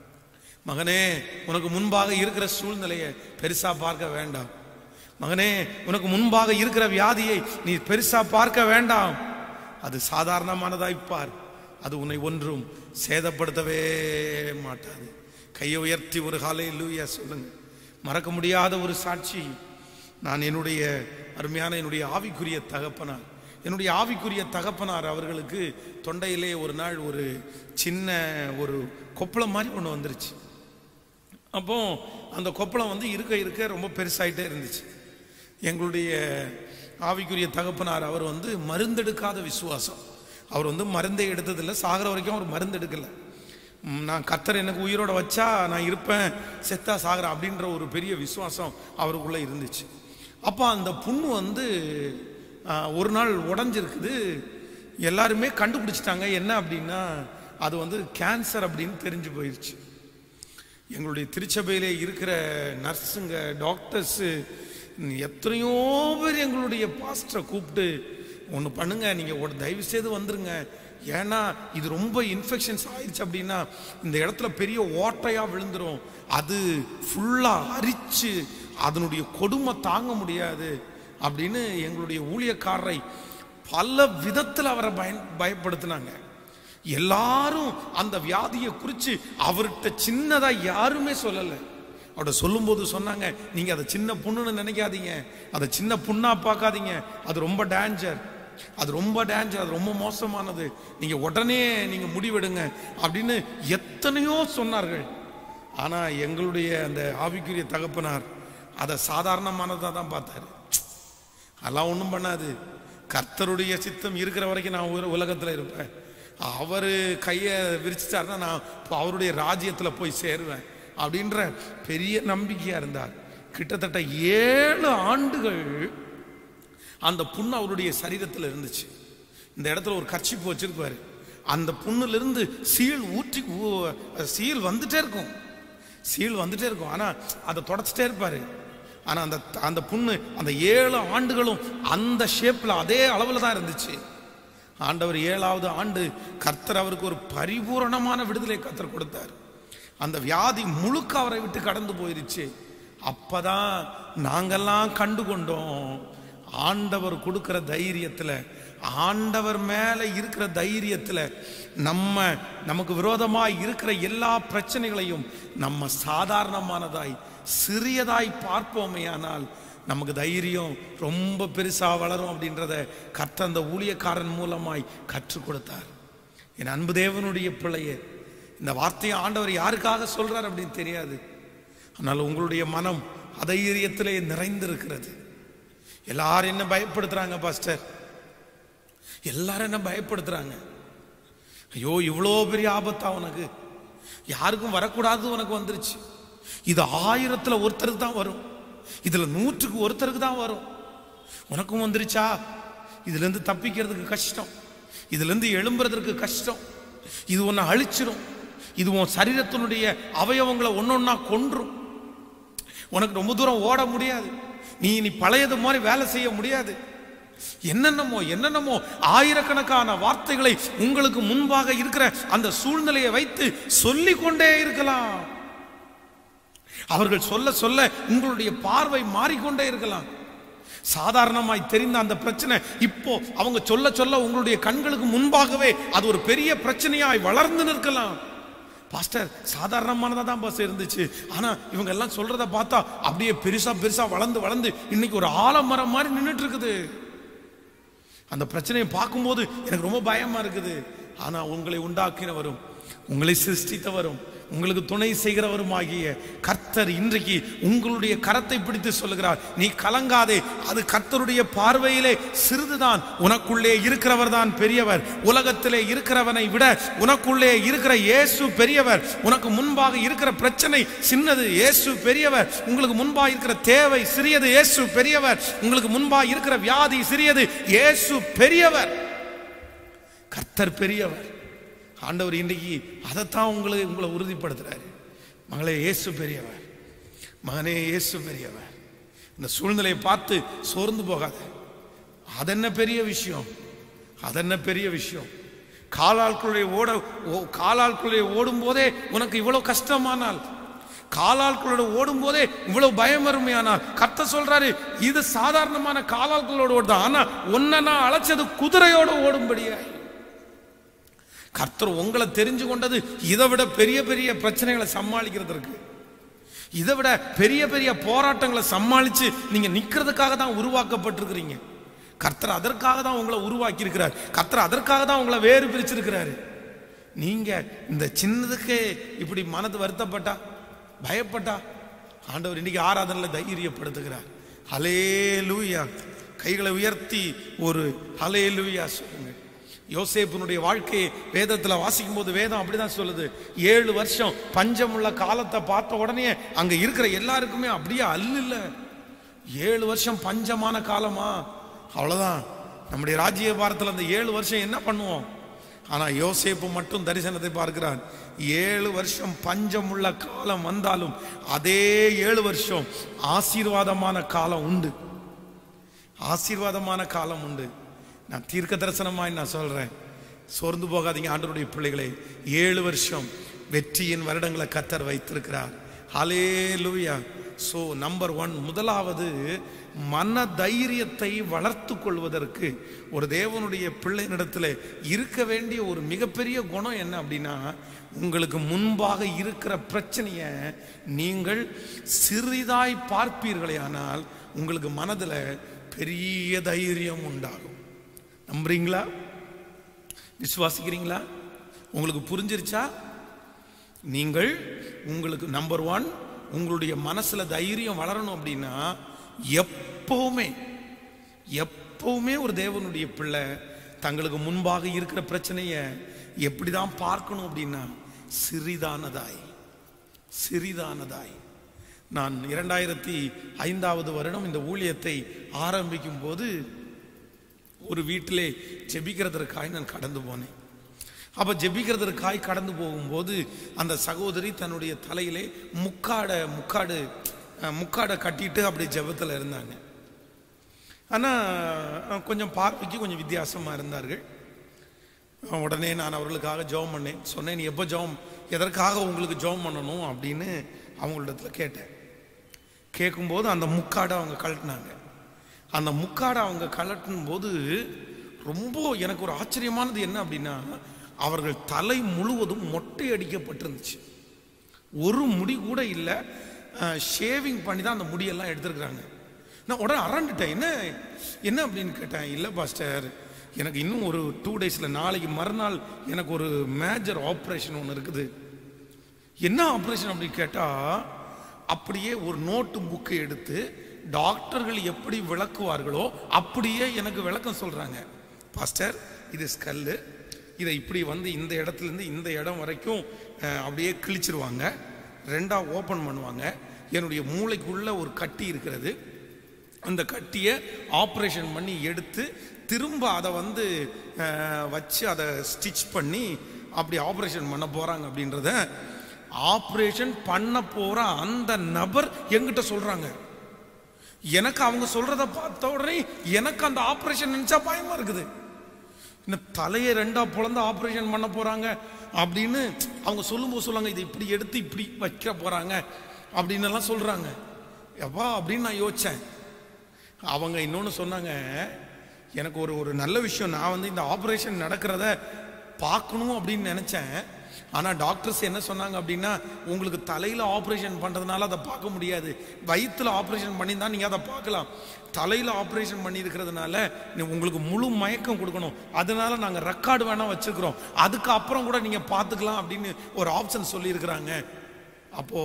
S1: மகனே உனக்கு முன்பாக இருக்கிற சூழ்நிலையை பெருசா பார்க்க வேண்டாம். மகனே உனக்கு முன்பாக இருக்கிற வியாதியை நீ பெருசா பார்க்க வேண்டாம். அது சாதாரணமானதாய் பார், அது உன்னை ஒன்றும் சேதப்படுத்தவே மாட்டாது. கையை உயர்த்தி ஒரு ஹல்லேலூயா சொல்லுங்க. மறக்க முடியாத ஒரு சாட்சி. நான் என்னுடைய அருமையான என்னுடைய ஆவிக்குரிய தகப்பனார் என்னுடைய ஆவிக்குரிய தகப்பனார் அவர்களுக்கு தொண்டையிலே ஒரு நாள் ஒரு சின்ன ஒரு கொப்பளம் மாதிரி ஒன்று வந்துருச்சு. அப்போ அந்த கொப்பளம் வந்து இருக்க இருக்க ரொம்ப பெருசாயிட்டே இருந்துச்சு. எங்களுடைய ஆவிக்குரிய தகப்பனார் அவர் வந்து மருந்தெடுக்காத விசுவாசம். அவர் வந்து மருந்தை எடுத்ததில்லை, சாகிற வரைக்கும் அவர் மருந்து எடுக்கலை. நான் கர்த்தர் எனக்கு உயிரோட வச்சா நான் இருப்பேன், செத்தா சாகிறேன் அப்படின்ற ஒரு பெரிய விசுவாசம் அவருக்குள்ளே இருந்துச்சு. அப்போ அந்த புண்ணு வந்து ஒரு நாள் உடஞ்சிருக்குது. எல்லாருமே கண்டுபிடிச்சிட்டாங்க என்ன அப்படின்னா, அது வந்து கேன்சர் அப்படின்னு தெரிஞ்சு போயிடுச்சு. எங்களுடைய திருச்சபையிலே இருக்கிற நர்ஸுங்க, டாக்டர்ஸு, எத்தனையோ பேர் எங்களுடைய பாஸ்டரை கூப்பிட்டு, ஒன்று பண்ணுங்க, நீங்கள் ஒரு தயவு செய்து வந்துருங்க, ஏன்னா இது ரொம்ப இன்ஃபெக்ஷன்ஸ் ஆயிடுச்சு அப்படின்னா இந்த இடத்துல பெரிய ஓட்டையாக விழுந்துடும், அது ஃபுல்லாக அரிச்சு அதனுடைய கொடுமை தாங்க முடியாது அப்படின்னு எங்களுடைய ஊழியக்காரரை பல விதத்தில் அவரை பய பயப்படுத்தினாங்க. எல்லாரும் அந்த வியாதியை குறித்து அவர்கிட்ட சின்னதாக யாருமே சொல்லலை. அவட சொல்லும்போது சொன்னாங்க, நீங்கள் அதை சின்ன புண்ணுன்னு நினைக்காதீங்க, அதை சின்ன புண்ணா பார்க்காதீங்க, அது ரொம்ப டேஞ்சர், அது ரொம்ப டேஞ்சர், அது ரொம்ப மோசமானது, நீங்கள் உடனே நீங்கள் முடிவெடுங்க அப்படின்னு எத்தனையோ சொன்னார்கள். ஆனால் எங்களுடைய அந்த ஆவிக்குரிய தகப்பனார் அதை சாதாரணமானதாக தான் பார்த்தாரு. அதெல்லாம் ஒன்றும் பண்ணாது, கர்த்தருடைய சித்தம் இருக்கிற வரைக்கும் நான் உலகத்தில் இருப்பேன், அவர் கையை விரிச்சிட்டாருன்னா நான் அவருடைய ராஜ்யத்தில் போய் சேருவேன் அப்படின்ற பெரிய நம்பிக்கையாக இருந்தார். கிட்டத்தட்ட ஏழு ஆண்டுகள் அந்த புண்ணு அவருடைய சரீரத்தில் இருந்துச்சு. இந்த இடத்துல ஒரு கர்ச்சிப்பு வச்சிருப்பாரு, அந்த புண்ணுலேருந்து சீல் ஊற்றி சீல் வந்துட்டே இருக்கும், சீல் வந்துட்டே இருக்கும், ஆனால் அதை தொடச்சிட்டே இருப்பார். ஆனால் அந்த அந்த புண்ணு அந்த ஏழு ஆண்டுகளும் அந்த ஷேப்பில் அதே அளவில் தான் இருந்துச்சு. ஆண்டவர் ஏழாவது ஆண்டு கர்த்தர் அவருக்கு ஒரு பரிபூரணமான விடுதலை கர்த்தர் கொடுத்தார். அந்த வியாதி முழுக்க அவரை விட்டு கடந்து போயிருச்சு. அப்பதான் நாங்கெல்லாம் கண்டு கொண்டோம், ஆண்டவர் கொடுக்கிற தைரியத்துல, ஆண்டவர் மேல இருக்கிற தைரியத்துல நம்ம நமக்கு விரோதமாய் இருக்கிற எல்லா பிரச்சனைகளையும் நம்ம சாதாரணமானதாய் சிறியதாய் பார்ப்போமே, ஆனால் நமக்கு தைரியம் ரொம்ப பெருசா வளரும் அப்படின்றத கர்த்தர் அந்த ஊழியக்காரன் மூலமாய் கற்றுக் கொடுத்தார். என் அன்பு தேவனுடைய பிள்ளையே, இந்த வார்த்தையை ஆண்டவர் யாருக்காக சொல்றார் அப்படின்னு தெரியாது, ஆனால் உங்களுடைய மனம் அதைரியத்திலே நிறைந்திருக்கிறது. எல்லாரும் என்ன பயப்படுத்துறாங்க பாஸ்டர், எல்லாரும் என்ன பயப்படுத்துறாங்க. ஐயோ இவ்வளோ பெரிய ஆபத்தா உனக்கு, யாருக்கும் வரக்கூடாது உனக்கு வந்துருச்சு. இது ஆயிரத்துல ஒருத்தருக்கு தான் வரும், இதுல நூற்றுக்கு ஒருத்தருக்கு தான் வரும். உனக்கும் வந்துருச்சா? இதுல இருந்து தப்பிக்கிறதுக்கு கஷ்டம், இதுல இருந்து எழும்புறதுக்கு கஷ்டம். இது உன்னை அழிச்சிடும், இது உன் சரீரத்தினுடைய அவயவங்களை ஒன்னொன்னா கொன்றும். உனக்கு ரொம்ப தூரம் ஓட முடியாது, நீ நீ பழையது மாதிரி வேலை செய்ய முடியாது. என்னென்னமோ என்னென்னமோ ஆயிரக்கணக்கான வார்த்தைகளை உங்களுக்கு முன்பாக இருக்கிற அந்த சூழ்நிலையை வைத்து சொல்லிக் கொண்டே இருக்கலாம். அவர்கள் சொல்ல சொல்ல உங்களுடைய பார்வை மாறிக்கொண்டே இருக்கலாம். சாதாரணமாய் தெரிந்த அந்த பிரச்சனை இப்போ அவங்க சொல்ல சொல்ல உங்களுடைய கண்களுக்கு முன்பாகவே அது ஒரு பெரிய பிரச்சனையாய் வளர்ந்து நிற்கலாம். பாஸ்டர் சாதாரணமானதா தான் பாஸ் இருந்துச்சு, ஆனா இவங்க எல்லாம் சொல்றத பார்த்தா அப்படியே பெருசா பெருசா வளர்ந்து வளர்ந்து இன்னைக்கு ஒரு ஆலமரம் மாதிரி நின்றுட்டு இருக்குது. அந்த பிரச்சனையை பார்க்கும்போது எனக்கு ரொம்ப பயமா இருக்குது. ஆனா உங்களை உண்டாக்கினவரும் உங்களை சிருஷ்டித்தவரும் உங்களுக்கு துணை செய்கிறவரும் ஆகிய கர்த்தர் இன்றைக்கு உங்களுடைய கரத்தை பிடித்து சொல்லுகிறார், நீ கலங்காதே, அது கர்த்தருடைய பார்வையிலே சிறிதுதான். உனக்குள்ளே இருக்கிறவர் தான் பெரியவர். உலகத்திலே இருக்கிறவனை விட உனக்குள்ளே இருக்கிற இயேசு பெரியவர். உனக்கு முன்பாக இருக்கிற பிரச்சனை சின்னது, இயேசு பெரியவர். உங்களுக்கு முன்பாக இருக்கிற தேவை சிறியது, இயேசு பெரியவர். உங்களுக்கு முன்பாக இருக்கிற வியாதி சிறியது, இயேசு பெரியவர். கர்த்தர் பெரியவர். ஆண்டவர் இன்றைக்கு அதைத்தான் உங்களை உங்களை உறுதிப்படுத்துறாரு. மகளே இயேசு பெரியவர், மகனே இயேசு பெரியவர். இந்த சூழ்நிலையை பார்த்து சோர்ந்து போகாத. அதென்ன பெரிய விஷயம், அதென்ன பெரிய விஷயம். காலாட்களுடைய ஓட காலாட்களுடைய ஓடும் போதே உனக்கு இவ்வளவு கஷ்டமானால், காலாட்களோட ஓடும் போதே இவ்வளவு பயம் வறுமையானால், கர்த்தர் சொல்றாரு இது சாதாரணமான காலாட்களோட ஓடுதான், ஆனா ஒன்ன நான் அழைச்சது குதிரையோட ஓடும்படியாய். கர்த்தர் உங்களை தெரிஞ்சு கொண்டது இதை விட பெரிய பெரிய பிரச்சனைகளை சமாளிக்கிறதுக்கு, இதை விட பெரிய பெரிய போராட்டங்களை சமாளிச்சு நீங்க நிக்கிறதுக்காக தான் உருவாக்கப்பட்டிருக்கிறீங்க. கர்த்தர் அதற்காக தான் உங்களை உருவாக்கி இருக்கிறார். கர்த்தர் அதற்காக தான் உங்களை வேறு பிரிச்சிருக்கிறாரு. நீங்க இந்த சின்னதுக்கே இப்படி மனது வருத்தப்பட்டா, பயப்பட்டா, ஆண்டவர் இன்னைக்கு ஆராதனையில தைரியப்படுத்துகிறார். ஹல்லேலூயா. கைகளை உயர்த்தி ஒரு ஹல்லேலூயா சொல்லுங்க. யோசேப்பினுடைய வாழ்க்கையை வேதத்தில் வாசிக்கும் போது வேதம் அப்படிதான் சொல்லுது. ஏழு வருஷம் பஞ்சமுள்ள காலத்தை பார்த்த உடனே அங்க இருக்கிற எல்லாருக்குமே அப்படியே அல்ல. ஏழு வருஷம் பஞ்சமான காலமா, அவ்வளவுதான். நம்முடைய ராஜ்ய பாரத்தில் அந்த ஏழு வருஷம் என்ன பண்ணுவோம்? ஆனா யோசேப்பு மட்டும் தரிசனத்தை பார்க்கிறான். ஏழு வருஷம் பஞ்சமுள்ள காலம் வந்தாலும் அதே ஏழு வருஷம் ஆசீர்வாதமான காலம் உண்டு, ஆசீர்வாதமான காலம் உண்டு. நான் தீர்க்க தரிசனமாய் நான் சொல்றேன், சோர்ந்து போகாதீங்க ஆண்டவருடைய பிள்ளைகளை. ஏழு வருஷம் வெற்றியின் வருடங்களை கர்த்தர் வைத்திருக்கிறார். ஹல்லேலூயா. சோ நம்பர் ஒன், முதலாவது மன தைரியத்தை வளர்த்து கொள்வதற்கு ஒரு தேவனுடைய பிள்ளையினிடத்தில் இருக்க வேண்டிய ஒரு மிகப்பெரிய குணம் என்ன அப்படின்னா, உங்களுக்கு முன்பாக இருக்கிற பிரச்சனையை நீங்கள் சிறிதாய் பார்ப்பீர்களே ஆனால் உங்களுக்கு மனதில் பெரிய தைரியம் உண்டாகும். நம்புறீங்களா? விசுவாசிக்கிறீங்களா? உங்களுக்கு புரிஞ்சிருச்சா? நீங்கள் உங்களுக்கு நம்பர் ஒன், உங்களுடைய மனசுல தைரியம் வளரணும் அப்படின்னா எப்பவுமே எப்பவுமே ஒரு தேவனுடைய பிள்ளை தங்களுக்கு முன்பாக இருக்கிற பிரச்சனையை எப்படிதான் பார்க்கணும் அப்படின்னா சிறிதானதாய் சிறிதானதாய். நான் இரண்டாயிரத்தி ஐந்தாவது வருடம் இந்த ஊழியத்தை ஆரம்பிக்கும் போது ஒரு வீட்டிலே ஜெபிக்கிறதற்காய் நான் கடந்து போனேன். அப்ப ஜெபிக்கிறதற்காய் கடந்து போகும்போது அந்த சகோதரி தன்னுடைய தலையிலே முக்காட முக்காடு முக்காடை கட்டிட்டு அப்படி ஜெபத்தில் இருந்தாங்க. ஆனா கொஞ்சம் பார்வைக்கு கொஞ்சம் வித்தியாசமா இருந்தார்கள். உடனே நான் அவர்களுக்காக ஜெபம் பண்ணேன். சொன்னேன், எப்போ ஜெபம், எதற்காக உங்களுக்கு ஜெபம் பண்ணணும் அப்படின்னு அவங்களிடத்துல கேட்டேன். கேட்கும்போது அந்த முக்காடை அவங்க கழட்டினாங்க. அந்த முக்காடை அவங்க கழட்டும் போது ரொம்ப எனக்கு ஒரு ஆச்சரியமானது என்ன அப்படின்னா, அவர்கள் தலை முழுவதும் மொட்டை அடிக்கப்பட்டிருந்துச்சு. ஒரு முடி கூட இல்லை, ஷேவிங் பண்ணி தான் அந்த முடியெல்லாம் எடுத்துருக்குறாங்க. நான் உடனே அரண்டுட்டேன். என்ன என்ன அப்படின்னு கேட்டேன். இல்லை பாஸ்டர், எனக்கு இன்னும் ஒரு டூ டேஸில் நாளைக்கு மறுநாள் எனக்கு ஒரு மேஜர் ஆப்ரேஷன் ஒன்று இருக்குது. என்ன ஆப்ரேஷன் அப்படின்னு கேட்டால், அப்படியே ஒரு நோட்டு புக்கு எடுத்து டாக்டர்கள் எப்படி விளக்குவார்களோ அப்படியே எனக்கு விளக்கம் சொல்றாங்க. பாஸ்டர், இது ஸ்கல்லு, இதை இப்படி வந்து இந்த இடத்துல இருந்து இந்த இடம் வரைக்கும் அப்படியே கிழிச்சிருவாங்க, ரெண்டா ஓபன் பண்ணுவாங்க. என்னுடைய மூளைக்குள்ள ஒரு கட்டி இருக்கிறது, அந்த கட்டியை ஆப்ரேஷன் பண்ணி எடுத்து திரும்ப அதை வந்து வச்சு அதை ஸ்டிச் பண்ணி அப்படி ஆப்ரேஷன் பண்ண போறாங்க அப்படின்றத ஆப்ரேஷன் பண்ண போற அந்த நபர் என்கிட்ட சொல்றாங்க. எனக்கு அவங்க சொல்றத பார்த்த உடனே எனக்கு அந்த ஆப்ரேஷன் நினைச்சா பயமா இருக்குது. இன்னும் தலையை ரெண்டா பொளந்து ஆப்ரேஷன் பண்ண போறாங்க அப்படின்னு அவங்க சொல்லும்போது சொல்லுவாங்க, இதை இப்படி எடுத்து இப்படி வைக்க போறாங்க அப்படின்னு எல்லாம் சொல்றாங்க. எப்பா அப்படின்னு நான் யோசிச்சேன். அவங்க இன்னொன்னு சொன்னாங்க, எனக்கு ஒரு ஒரு நல்ல விஷயம், நான் வந்து இந்த ஆப்ரேஷன் நடக்கிறத பார்க்கணும் அப்படின்னு நினைச்சேன். ஆனா டாக்டர்ஸ் என்ன சொன்னாங்க அப்படின்னா, உங்களுக்கு தலையில ஆப்ரேஷன் பண்றதுனால அதை பார்க்க முடியாது, வயிற்றுல ஆப்ரேஷன் பண்ணி தான் நீங்க அதை பார்க்கலாம். தலையில ஆப்ரேஷன் பண்ணி இருக்கிறதுனால உங்களுக்கு முழு மயக்கம் கொடுக்கணும், அதனால நாங்க ரெக்கார்டு வேணா வச்சிருக்கிறோம், அதுக்கு அப்புறம் கூட நீங்க பார்த்துக்கலாம் அப்படின்னு ஒரு ஆப்ஷன் சொல்லி இருக்கிறாங்க. அப்போ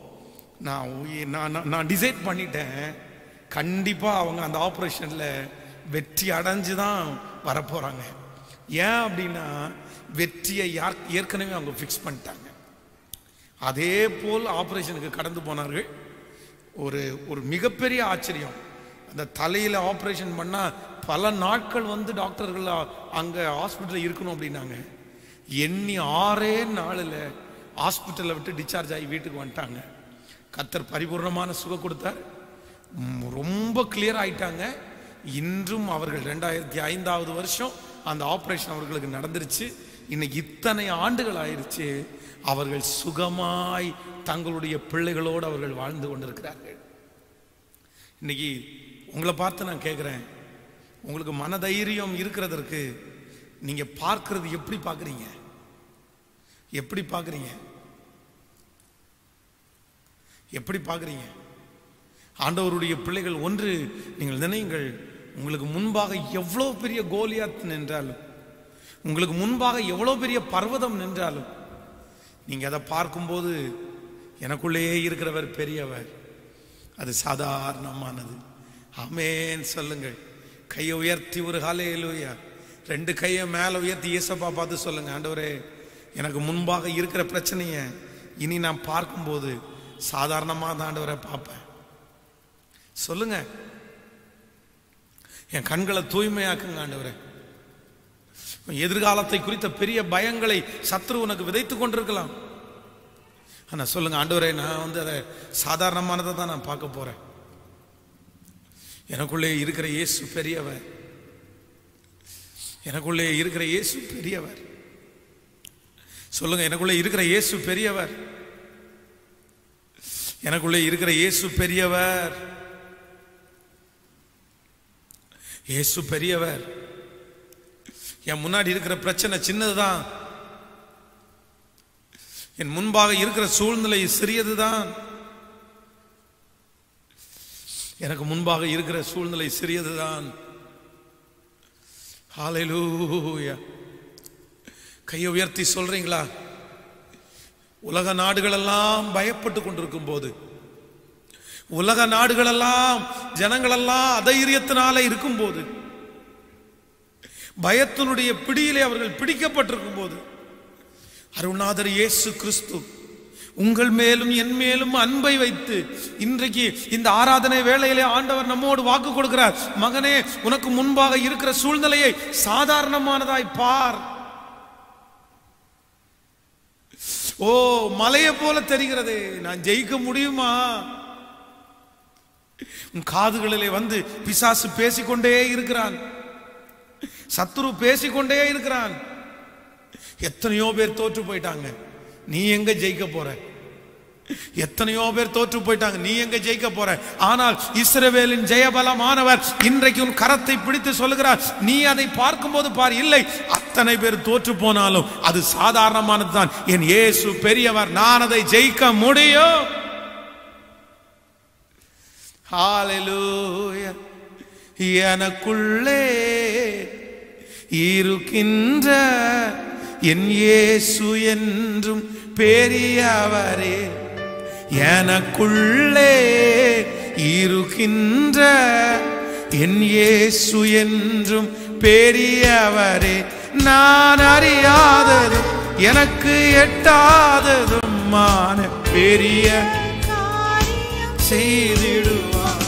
S1: நான் நான் டிசைட் பண்ணிட்டேன், கண்டிப்பா அவங்க அந்த ஆப்ரேஷன்ல வெற்றி அடைஞ்சுதான் வரப்போறாங்க. ஏன் அப்படின்னா வெற்றியை யார் ஏற்கனவே அவங்க ஃபிக்ஸ் பண்ணிட்டாங்க. அதே போல் ஆபரேஷனுக்கு கடந்து போனார்கள். ஒரு ஒரு மிகப்பெரிய ஆச்சரியம், அந்த தலையில ஆபரேஷன் பண்ணா பல நாட்கள் வந்து டாக்டர்கள் அங்க ஹாஸ்பிட்டல் இருக்கணும் அப்படின்னாங்க. எண்ணி ஆறே நாளில் ஹாஸ்பிட்டலை விட்டு டிஸ்சார்ஜ் ஆகி வீட்டுக்கு வந்துட்டாங்க. கர்த்தர் பரிபூர்ணமான சுகம் கொடுத்தார், ரொம்ப கிளியர் ஆயிட்டாங்க. இன்றும் அவர்கள் ரெண்டாயிரத்தி ஐந்தாவது வருஷம் அந்த ஆபரேஷன் அவர்களுக்கு நடந்துருச்சு. இன்னைக்கு இத்தனை ஆண்டுகள் ஆயிருச்சு, அவர்கள் சுகமாய் தங்களுடைய பிள்ளைகளோடு அவர்கள் வாழ்ந்து கொண்டிருக்கிறார்கள். இன்னைக்கு உங்களை பார்த்து நான் கேட்கிறேன், உங்களுக்கு மனதைரியம் இருக்கிறதற்கு நீங்க பார்க்கிறது எப்படி பார்க்குறீங்க? எப்படி பார்க்குறீங்க? எப்படி பார்க்குறீங்க? ஆண்டவருடைய பிள்ளைகள், ஒன்று நீங்கள் நினையுங்கள், உங்களுக்கு முன்பாக எவ்வளவு பெரிய கோலியாத் நின்றாலும், உங்களுக்கு முன்பாக எவ்வளவு பெரிய பர்வதம் நின்றாலும், நீங்க அதை பார்க்கும்போது எனக்குள்ளேயே இருக்கிறவர் பெரியவர், அது சாதாரணமானது. ஆமென் சொல்லுங்கள். கையை உயர்த்தி ஒரு ஹல்லேலூயா, ரெண்டு கையை மேல உயர்த்தி இயேசுப்பா பார்த்து சொல்லுங்க, ஆண்டவரே எனக்கு முன்பாக இருக்கிற பிரச்சனைய இனி நான் பார்க்கும்போது சாதாரணமாக தான் ஆண்டவரை பார்ப்பேன். சொல்லுங்க, என் கண்களை தூய்மையாக்குங்க ஆண்டவரே. எதிர்காலத்தை குறித்த பெரிய பயங்களை சத்ரு உனக்கு விதைத்துக் கொண்டிருக்கலாம். ஆனா சொல்லுங்க, ஆண்டவரே நான் வந்து அதை சாதாரணமானதை தான் நான் பார்க்க போறேன். எனக்குள்ளே இருக்கிற இயேசு பெரியவர், எனக்குள்ளே இருக்கிற இயேசு பெரியவர். சொல்லுங்க, எனக்குள்ளே இருக்கிற இயேசு பெரியவர், எனக்குள்ளே இருக்கிற இயேசு பெரியவர், இயேசு பெரியவர். என் முன்னாடி இருக்கிற பிரச்சனை சின்னதுதான், என் முன்பாக இருக்கிற சூழ்நிலை சிறியதுதான், எனக்கு முன்பாக இருக்கிற சூழ்நிலை சிறியதுதான். ஹல்லேலூயா. கையை உயர்த்தி சொல்றீங்களா? உலக நாடுகள் எல்லாம் பயப்பட்டு கொண்டிருக்கும் போது, உலக நாடுகள் எல்லாம் ஜனங்கள் எல்லாம் அதைரியத்தினால இருக்கும் போது, பயத்தினுடைய பிடியிலே அவர்கள் பிடிக்கப்பட்டிருக்கும் போது, அருள்நாதர் இயேசு கிறிஸ்து உங்கள் மேலும் என் மேலும் அன்பை வைத்து இன்றைக்கு இந்த ஆராதனை வேளையிலே ஆண்டவர் நம்மோடு வாக்கு கொடுக்கிறார். மகனே, உனக்கு முன்பாக இருக்கிற சூழ்நிலையை சாதாரணமானதாய் பார். ஓ, மலையை போல தெரிகிறது, நான் ஜெயிக்க முடியுமா? உன் காதுகளிலே வந்து பிசாசு பேசிக்கொண்டே இருக்கிறான், சத்துரு பேசிக்கொண்டே இருக்கிறான். எத்தனையோ பேர் தோற்று போயிட்டாங்க, நீ எங்க ஜெயிக்க போற? எத்தனையோ பேர் தோற்று போயிட்டாங்க, நீ எங்க ஜெயிக்க போற? ஆனால் இஸ்ரவேலின் ஜெயபலமானவர் இன்றைக்கு உன் கரத்தை பிடித்து சொல்லுகிறார், நீ அதை பார்க்கும்போது பார், இல்லை அத்தனை பேர் தோற்று போனாலும் அது சாதாரணமானது தான். என் இயேசு பெரியவர், நான் அதை ஜெயிக்க முடியும். ஹல்லேலூயா. எனக்குள்ளே இருக்கின்ற என் இயேசு என்றும் பெரியவரே, எனக்குள்ளே இருக்கின்ற என் இயேசு என்றும் பெரியவரே. நான் அறியாததும் எனக்கு எட்டாததுமான பெரிய செய்திடுவார்.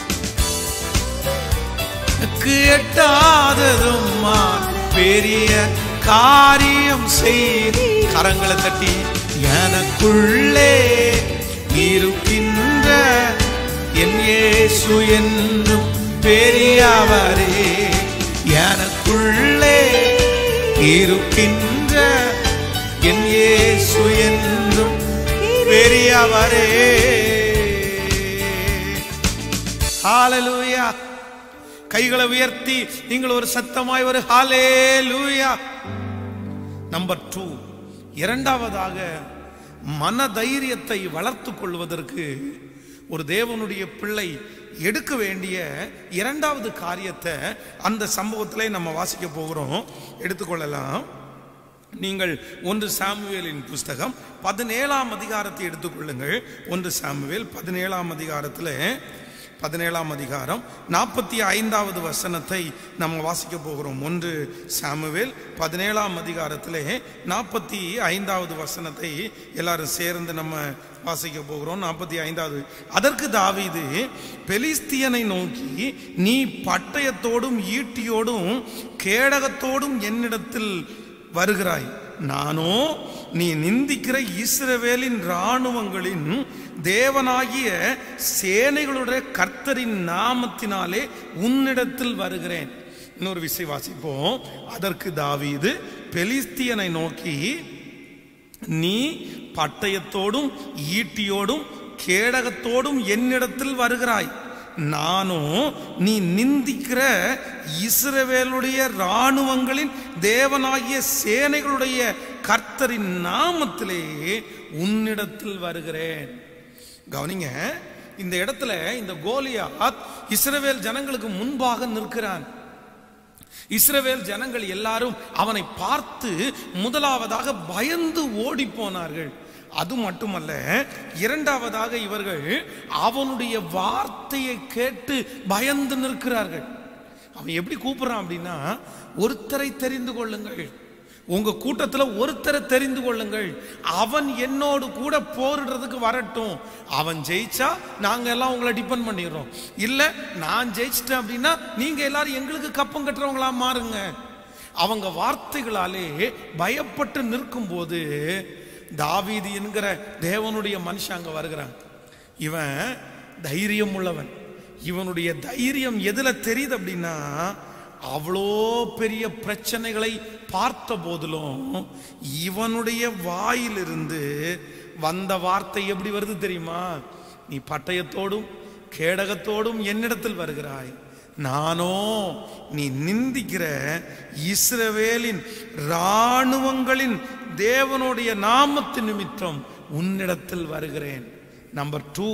S1: எனக்கு எட்டாததுமான பெரிய காரியம் செய்து கரங்களை தட்டி எனக்குள்ளே இருக்கின்ற என் இயேசு என்றும் பெரியவரே. எனக்குள்ளே இருக்கின்ற என் இயேசு என்றும் பெரியவரே. ஹalleluya. கைகளை உயர்த்தி நீங்கள் ஒரு சத்தமாய் ஒரு ஹalleluya. நம்பர் டூ, இரண்டாவதாக மன தைரியத்தை வளர்த்து கொள்வதற்கு ஒரு தேவனுடைய பிள்ளை எடுக்க வேண்டிய இரண்டாவது காரியத்தை அந்த சம்பவத்திலே நம்ம வாசிக்க போகிறோம். எடுத்துக்கொள்ளலாம். நீங்கள் ஒன்று சாமுவேலின் புஸ்தகம் பதினேழாம் அதிகாரத்தை எடுத்துக்கொள்ளுங்கள். ஒன்று சாமுவேல் பதினேழாம் அதிகாரத்தில் பதினேழாம் அதிகாரம் நாற்பத்தி ஐந்தாவது வசனத்தை நம்ம வாசிக்க போகிறோம். ஒன்று சாமுவேல் பதினேழாம் அதிகாரத்திலே நாற்பத்தி ஐந்தாவது வசனத்தை எல்லாரும் சேர்ந்து நம்ம வாசிக்க போகிறோம். நாற்பத்தி ஐந்தாவது. அதற்கு தாவீது பெலிஸ்தியனை நோக்கி, நீ பட்டயத்தோடும் ஈட்டியோடும் கேடகத்தோடும் என்னிடத்தில் வருகிறாய், நானோ நீ நிந்திக்கிற இஸ்ரவேலின் இராணுவங்களின் தேவனாகிய சேனைகளுடைய கர்த்தரின் நாமத்தினாலே உன்னிடத்தில் வருகிறேன். இன்னொரு விஷயம் வாசிப்போம். அதற்கு தாவீது பெலிஸ்தியனை நோக்கி, நீ பட்டயத்தோடும் ஈட்டியோடும் கேடகத்தோடும் என்னிடத்தில் வருகிறாய், நானும் நீ நிந்திக்கிற இஸ்ரவேலுடைய இராணுவங்களின் தேவனாகிய சேனைகளுடைய கர்த்தரின் நாமத்திலே உன்னிடத்தில் வருகிறேன். கவனிங்க, இந்த இடத்துல இந்த கோலியாத் இஸ்ரவேல் ஜனங்களுக்கு முன்பாக நிற்கிறான். இஸ்ரவேல் ஜனங்கள் எல்லாரும் அவனை பார்த்து முதலாவதாக பயந்து ஓடி போனார்கள். அது மட்டுமல்ல, இரண்டாவதாக இவர்கள் அவனுடைய வார்த்தையை கேட்டு பயந்து நிற்கிறார்கள். அவன் எப்படி கூப்பிடுறான் அப்படின்னா, ஒருத்தரை தெரிந்து கொள்ளுங்கள், உங்க கூட்டத்துல ஒருத்தரை தெரிந்து கொள்ளுங்கள், அவன் என்னோடு கூட போரிடுறதுக்கு வரட்டும், அவன் ஜெயிச்சா நாங்க எல்லாம் உங்களை டிபெண்ட் பண்ணிடுறோம், இல்ல நான் ஜெயிச்சிட்டேன் அப்படின்னா நீங்க எல்லாரும் எங்களுக்கு கப்பம் கட்டுறவங்களா மாறுங்க. அவங்க வார்த்தைகளாலே பயப்பட்டு நிற்கும் போது தாவீது என்கிற தேவனுடைய மனுஷன் அங்க வருகிறான். இவன் தைரியம் உள்ளவன். இவனுடைய தைரியம் எதுல தெரியுது அப்படின்னா, அவ்வளோ பெரிய பிரச்சனைகளை பார்த்த போதிலும் இவனுடைய வாயிலிருந்து வந்த வார்த்தை எப்படி வருது தெரியுமா? நீ பட்டயத்தோடும் கேடகத்தோடும் என்னிடத்தில் வருகிறாய், நானோ நீ நிந்திக்கிற இஸ்ரவேலின் இராணுவங்களின் தேவனுடைய நாமத்து நிமித்தம் உன்னிடத்தில் வருகிறேன். நம்பர் டூ,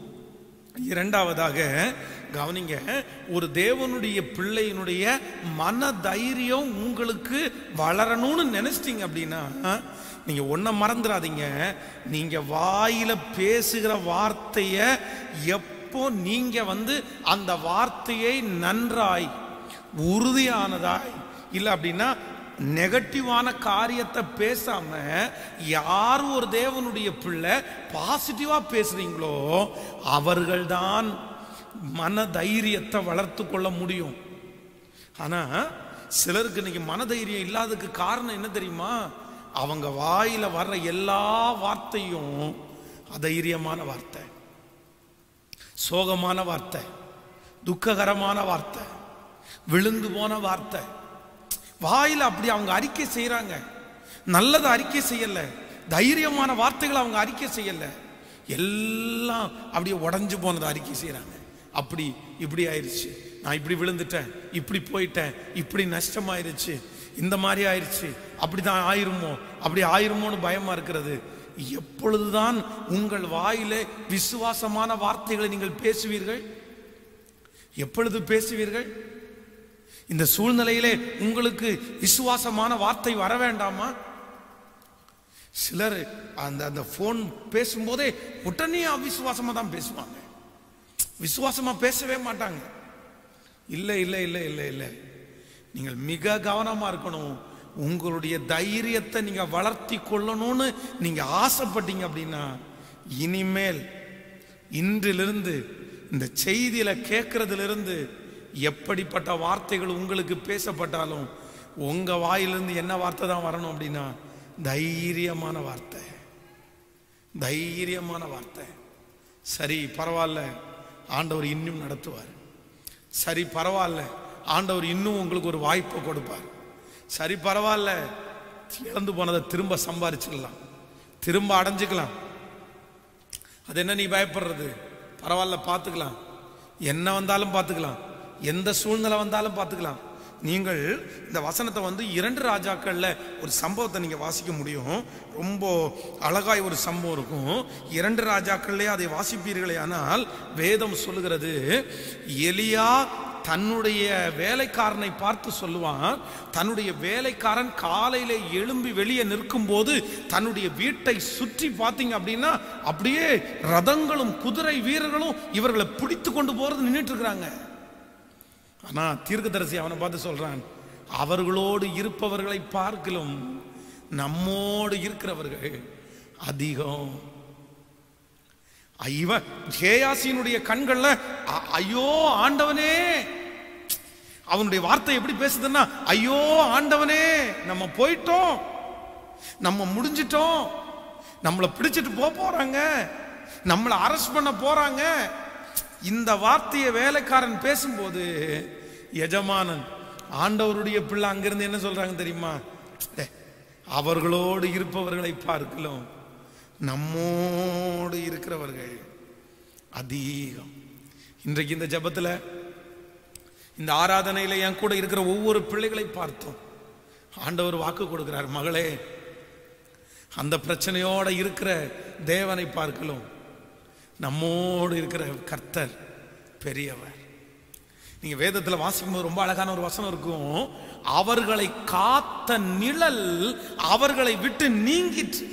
S1: இரண்டாவதாக கவனிங்க, ஒரு தேவனுடைய பிள்ளையினுடைய மன தைரியம் உங்களுக்கு வளரணும்னு நினைச்சிட்டீங்க அப்படின்னா நீங்க ஒன்ன மறந்துடாதீங்க. நீங்க வாயில பேசுகிற வார்த்தைய எப்போ நீங்க வந்து அந்த வார்த்தையை நன்றாய் உறுதியானதாய் இல்லை அப்படின்னா நெகட்டிவான காரியத்தை பேசாம யார் ஒரு தேவனுடைய பிள்ளை பாசிட்டிவா பேசுறீங்களோ அவர்கள்தான் மன தைரியத்தை வளர்த்து கொள்ள முடியும். ஆனா சிலருக்கு இன்னைக்கு மன தைரியம் இல்லாததுக்கு காரணம் என்ன தெரியுமா? அவங்க வாயில வர்ற எல்லா வார்த்தையும் அதைரியமான வார்த்தை, சோகமான வார்த்தை, துக்ககரமான வார்த்தை, விழுந்து போன வார்த்தை. வாயில அப்படி அவங்க அறிக்கை செய்யறாங்க. நல்லதை அறிக்கை செய்யல, தைரியமான வார்த்தைகளை அவங்க அறிக்கை செய்யல, எல்லாம் அப்படியே உடஞ்சு போனதை அறிக்கை செய்யறாங்க. அப்படி இப்படி ஆயிடுச்சு, நான் இப்படி விழுந்துட்டேன், இப்படி போயிட்டேன், இப்படி நஷ்டமாயிருச்சு, இந்த மாதிரி ஆயிடுச்சு, அப்படிதான் ஆயிருமோ, அப்படி ஆயிருமோன்னு பயமா இருக்கிறது. எப்பொழுதுதான் உங்கள் வாயிலே விசுவாசமான வார்த்தைகளை நீங்கள் பேசுவீர்கள்? எப்பொழுது பேசுவீர்கள்? இந்த சூழ்நிலையிலே உங்களுக்கு விசுவாசமான வார்த்தை வர வேண்டாமா? சிலர் அந்த அந்த போன் பேசும்போதே உடனே அவிசுவாசமா தான் பேசுவாங்க, விசுவாசமா பேசவே மாட்டாங்க. இல்லை இல்லை இல்லை இல்லை இல்லை நீங்கள் மிக கவனமா இருக்கணும். உங்களுடைய தைரியத்தை நீங்க வளர்த்தி கொள்ளணும்னு நீங்க ஆசைப்பட்டீங்க அப்படின்னா, இனிமேல் இன்றிலிருந்து இந்த செய்தியில கேட்கறதிலிருந்து எப்படிப்பட்ட வார்த்தைகள் உங்களுக்கு பேசப்பட்டாலும் உங்க வாயிலிருந்து என்ன வார்த்தை தான் வரணும் அப்படின்னா, தைரியமான வார்த்தை, தைரியமான வார்த்தை. சரி பரவாயில்ல, ஆண்டவர் இன்னும் நடத்துவார். சரி பரவாயில்ல, ஆண்டவர் இன்னும் உங்களுக்கு ஒரு வாய்ப்பை கொடுப்பார். சரி பரவாயில்ல, இழந்து போனதை திரும்ப சம்பாரிச்சுக்கலாம், திரும்ப அடைஞ்சுக்கலாம். அது என்ன நீ பயப்படுறது? பரவாயில்ல, பார்த்துக்கலாம். என்ன வந்தாலும் பார்த்துக்கலாம், எந்த சூழ்நிலை வந்தாலும் பார்த்துக்கலாம். நீங்கள் இந்த வசனத்தை வந்து இரண்டு ராஜாக்கள்ல ஒரு சம்பவத்தை நீங்க வாசிக்க முடியும். ரொம்ப அழகாய் ஒரு சம்பவம் இருக்கும். இரண்டு ராஜாக்கள்லே அதை வாசிப்பீர்களே ஆனால் வேதம் சொல்லுகிறது, எலியா தன்னுடைய வேலைக்காரனை பார்த்து சொல்லுவான். தன்னுடைய வேலைக்காரன் காலையில எழும்பி வெளியே நிற்கும் போது தன்னுடைய வீட்டை சுற்றி பார்த்தீங்க அப்படின்னா அப்படியே ரதங்களும் குதிரை வீரர்களும் இவர்களை பிடித்து கொண்டு போறது நின்றுட்டு இருக்கிறாங்க. ஆனா தீர்க்கதரிசி அவனை பார்த்து சொல்றான், அவர்களோடு இருப்பவர்களை பார்க்கலும் நம்மோடு இருக்கிறவர்கள் அதிகம். இவன் கேயாசியினுடைய கண்கள்ல ஐயோ ஆண்டவனே, அவனுடைய வார்த்தை எப்படி பேசுதுன்னா, ஐயோ ஆண்டவனே நம்ம போயிட்டோம், நம்ம முடிஞ்சிட்டோம், நம்மளை பிடிச்சிட்டு போக போறாங்க, நம்மளை அரெஸ்ட் பண்ண போறாங்க. இந்த வார்த்தையை வேலைக்காரன் பேசும்போது எஜமானன் ஆண்டவருடைய பிள்ளை அங்கிருந்து என்ன சொல்றாங்க தெரியுமா? அவர்களோடு இருப்பவர்களை பார்க்கலாம் நம்மோடு இருக்கிறவர்கள் அதிகம். இன்றைக்கு இந்த ஜெபத்துல இந்த ஆராதனையில என் கூட இருக்கிற ஒவ்வொரு பிள்ளைகளை பார்த்தோம். ஆண்டவர் வாக்கு கொடுக்கிறார், மகளே அந்த பிரச்சனையோட இருக்கிற தேவனை பார்க்கலாம் நம்மோடு இருக்கிற கர்த்தர் பெரியவர். நீங்க வேதத்துல வாசிக்கும் போது ரொம்ப அழகான ஒரு வசனம் இருக்கும், அவர்களை காத்த நிழல் அவர்களை விட்டு நீங்கிற்று.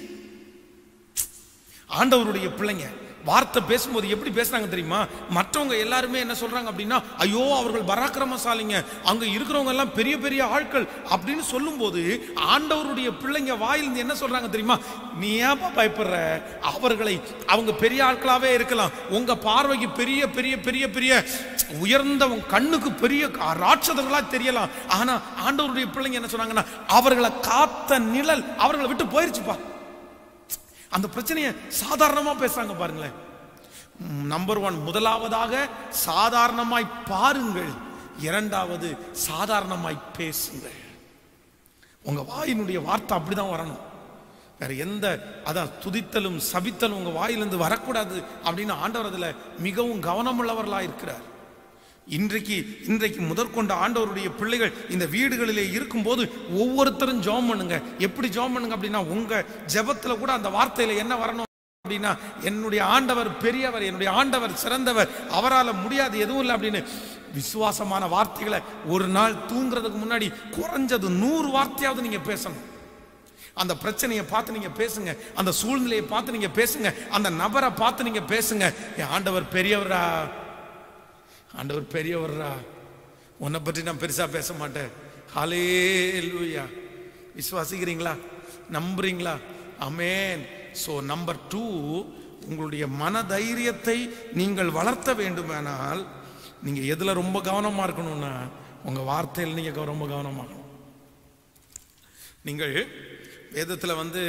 S1: ஆண்டவருடைய பிள்ளைங்க வார்த்தை பேசும்போது எப்படி பேசுறாங்க தெரியுமா? மற்றவங்க எல்லாருமே என்ன சொல்றாங்க அப்படின்னா, ஐயோ அவர்கள் பராக்கிரமசாலிங்க, அங்க இருக்கிறவங்க எல்லாம் பெரிய பெரிய ஆட்கள் அப்படின்னு சொல்லும் போது ஆண்டவருடைய பிள்ளைங்க வாயிலிருந்து என்ன சொல்றாங்க தெரியுமா? நீ ஏப்பா பயப்படுற? அவர்களை அவங்க பெரிய ஆட்களாவே இருக்கலாம், உங்க பார்வைக்கு பெரிய பெரிய பெரிய பெரிய உயர்ந்த உங்க கண்ணுக்கு பெரிய ராட்சதர்களா தெரியலாம். ஆனா ஆண்டவருடைய பிள்ளைங்க என்ன சொன்னாங்கன்னா, அவர்களை காத்த நிழல் அவர்களை விட்டு போயிருச்சுப்பா. அந்த பிரச்சனையை சாதாரணமா பேசுறாங்க பாருங்களேன். நம்பர் ஒன், முதலாவதாக சாதாரணமாய் பாருங்கள், இரண்டாவது சாதாரணமாய் பேசுங்கள். உங்க வாயினுடைய வார்த்தை அப்படிதான் வரணும். வேற எந்த அதான் துதித்தலும் சபித்தலும் உங்க வாயிலிருந்து வரக்கூடாது அப்படின்னு ஆண்டவர் அதுல மிகவும் கவனமுள்ளவர்களா இருக்கிறார். இன்றைக்கு இன்றைக்கு முதற்கொண்ட ஆண்டவருடைய பிள்ளைகள் இந்த வீடுகளிலே இருக்கும்போது ஒவ்வொருத்தரும் ஜெபம் பண்ணுங்க. எப்படி ஜெபம் பண்ணுங்க அப்படின்னா, உங்க ஜெபத்துல கூட அந்த வார்த்தையில என்ன வரணும் அப்படின்னா, என்னுடைய ஆண்டவர் பெரியவர், என்னுடைய ஆண்டவர் சிறந்தவர், அவரால் முடியாது எதுவும் இல்லை அப்படின்னு விசுவாசமான வார்த்தைகளை ஒரு நாள் தூங்குறதுக்கு முன்னாடி குறைஞ்சது நூறு வார்த்தையாவது நீங்க பேசணும். அந்த பிரச்சனையை பார்த்து நீங்க பேசுங்க, அந்த சூழ்நிலையை பார்த்து நீங்க பேசுங்க, அந்த நபரை பார்த்து நீங்க பேசுங்க. என் ஆண்டவர் பெரியவரா, ஆண்டவர் பெரியவர்ரா, உன்னை பற்றி நான் பெருசா பேச மாட்டேன். ஹல்லேலூயா. விசுவாசிக்கிறீங்களா? நம்புறீங்களா? ஆமென். சோ நம்பர் டூ, உங்களுடைய மன தைரியத்தை நீங்கள் வளர்த்த வேண்டுமானால் நீங்க எதுல ரொம்ப கவனமா இருக்கணும்னா, உங்க வார்த்தையில் நீங்க ரொம்ப கவனமா இருக்கணும். நீங்கள் வேதத்துல வந்து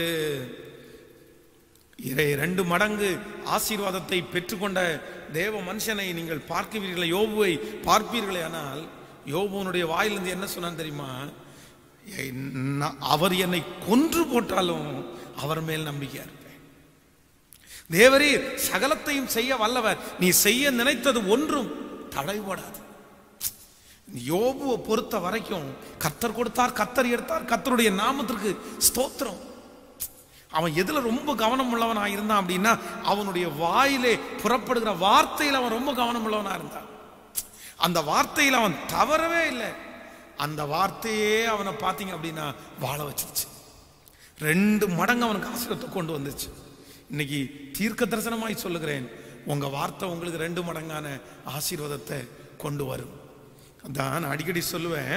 S1: ரெண்டு மடங்கு ஆசீர்வாதத்தை பெற்றுக்கொண்ட தேவ மனுஷனை நீங்கள் பார்க்கிறீர்களே, யோபுவை பார்ப்பீர்களே, ஆனால் யோபுவனுடைய வாயிலிருந்து என்ன சொன்னான் தெரியுமா? அவர் என்னை கொன்று போட்டாலும் அவர் மேல் நம்பிக்கையா இருப்பேன். தேவரீர் சகலத்தையும் செய்ய வல்லவர், நீ செய்ய நினைத்தது ஒன்றும் தடைபடாது. யோபுவை பொறுத்த வரைக்கும் கர்த்தர் கொடுத்தார், கர்த்தர் எடுத்தார், கர்த்தருடைய நாமத்திற்கு ஸ்தோத்திரம். அவன் எதுல ரொம்ப கவனம் உள்ளவனா இருந்தான் அப்படின்னா, அவனுடைய வாயிலே புறப்படுகிற வார்த்தையில் அவன் ரொம்ப கவனம் உள்ளவனா இருந்தான். அந்த வார்த்தையில் அவன் தவறவே இல்லை. அந்த வார்த்தையே அவனை பார்த்தீங்க அப்படின்னா வாழ வச்சிருச்சு. ரெண்டு மடங்கு அவனுக்கு ஆசீர்வாதத்தை கொண்டு வந்துச்சு. இன்னைக்கு தீர்க்க தரிசனமாய் சொல்லுகிறேன், உங்க வார்த்தை உங்களுக்கு ரெண்டு மடங்கான ஆசீர்வாதத்தை கொண்டு வரும். அதான் நான் அடிக்கடி சொல்லுவேன்,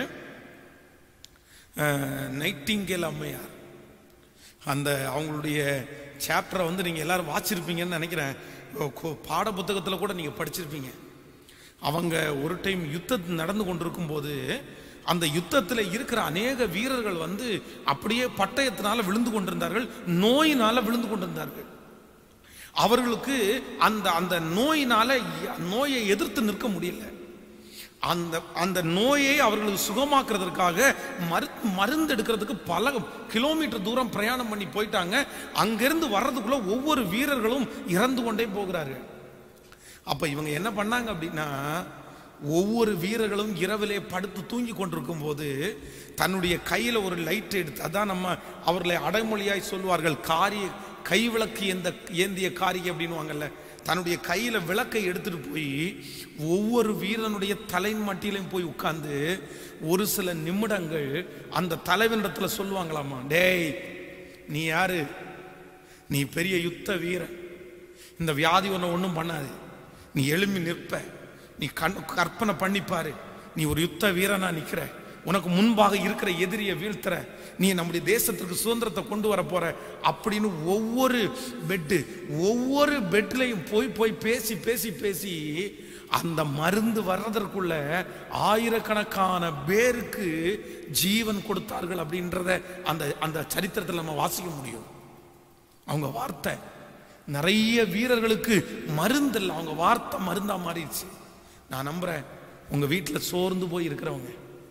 S1: நைட்டிங்கேல் அம்மையார் அந்த அவங்களுடைய சாப்டரை வந்து நீங்கள் எல்லாரும் வாசிச்சிருப்பீங்கன்னு நினைக்கிறேன். பாட புத்தகத்தில் கூட நீங்கள் படிச்சிருப்பீங்க. அவங்க ஒரு டைம் யுத்தம் நடந்து கொண்டிருக்கும் போது அந்த யுத்தத்தில் இருக்கிற அநேக வீரர்கள் வந்து அப்படியே பட்டயத்தினால விழுந்து கொண்டிருந்தார்கள், நோயினால விழுந்து கொண்டிருந்தார்கள். அவர்களுக்கு அந்த அந்த நோயினால நோயை எதிர்த்து நிற்க முடியல. அந்த அந்த நோயை அவர்களுக்கு சுகமாக்குறதுக்காக மரு மருந்து எடுக்கிறதுக்கு பல கிலோமீட்டர் தூரம் பிரயாணம் பண்ணி போயிட்டாங்க. அங்கிருந்து வர்றதுக்குள்ள ஒவ்வொரு வீரர்களும் இறந்து கொண்டே போகிறார்கள். அப்ப இவங்க என்ன பண்ணாங்க அப்படின்னா, ஒவ்வொரு வீரர்களும் இரவிலே படுத்து தூங்கி கொண்டிருக்கும் போது தன்னுடைய கையில ஒரு லைட் எடுத்து, அதான் நம்ம அவர்களை அடைமொழியாய் சொல்வார்கள், காரிய கை விளக்கு எந்த ஏந்திய காரிகை அப்படின்னுவாங்கல்ல, தன்னுடைய கையில விளக்கை எடுத்துட்டு போய் ஒவ்வொரு வீரனுடைய தலைமட்டிலையும் போய் உட்கார்ந்து ஒரு சில நிமிடங்கள் அந்த தலைவனிடத்துல சொல்லுவாங்களாமா, டேய் நீ யாரு? நீ பெரிய யுத்த வீரன், இந்த வியாதி ஒன்ன ஒன்றும் பண்ணாது, நீ எழும்பி நிற்ப, நீ கண் கற்பனை பண்ணிப்பாரு, நீ ஒரு யுத்த வீரனா நிற்கிற, உனக்கு முன்பாக இருக்கிற எதிரியை வீழ்த்துற, நீ நம்முடைய தேசத்திற்கு சுதந்திரத்தை கொண்டு வர போற அப்படின்னு ஒவ்வொரு பெட்டு ஒவ்வொரு பெட்லையும் போய் போய் பேசி பேசி பேசி அந்த மருந்து வர்றதற்குள்ள ஆயிரக்கணக்கான பேருக்கு ஜீவன் கொடுத்தார்கள் அப்படின்றத அந்த அந்த சரித்திரத்தில் நம்ம வாசிக்க முடியும். அவங்க வார்த்தை நிறைய வீரர்களுக்கு மருந்து இல்லை, அவங்க வார்த்தை மருந்தா மாறிடுச்சு. நான் நம்புறேன், உங்க வீட்டில் சோர்ந்து போய் இருக்கிறவங்க,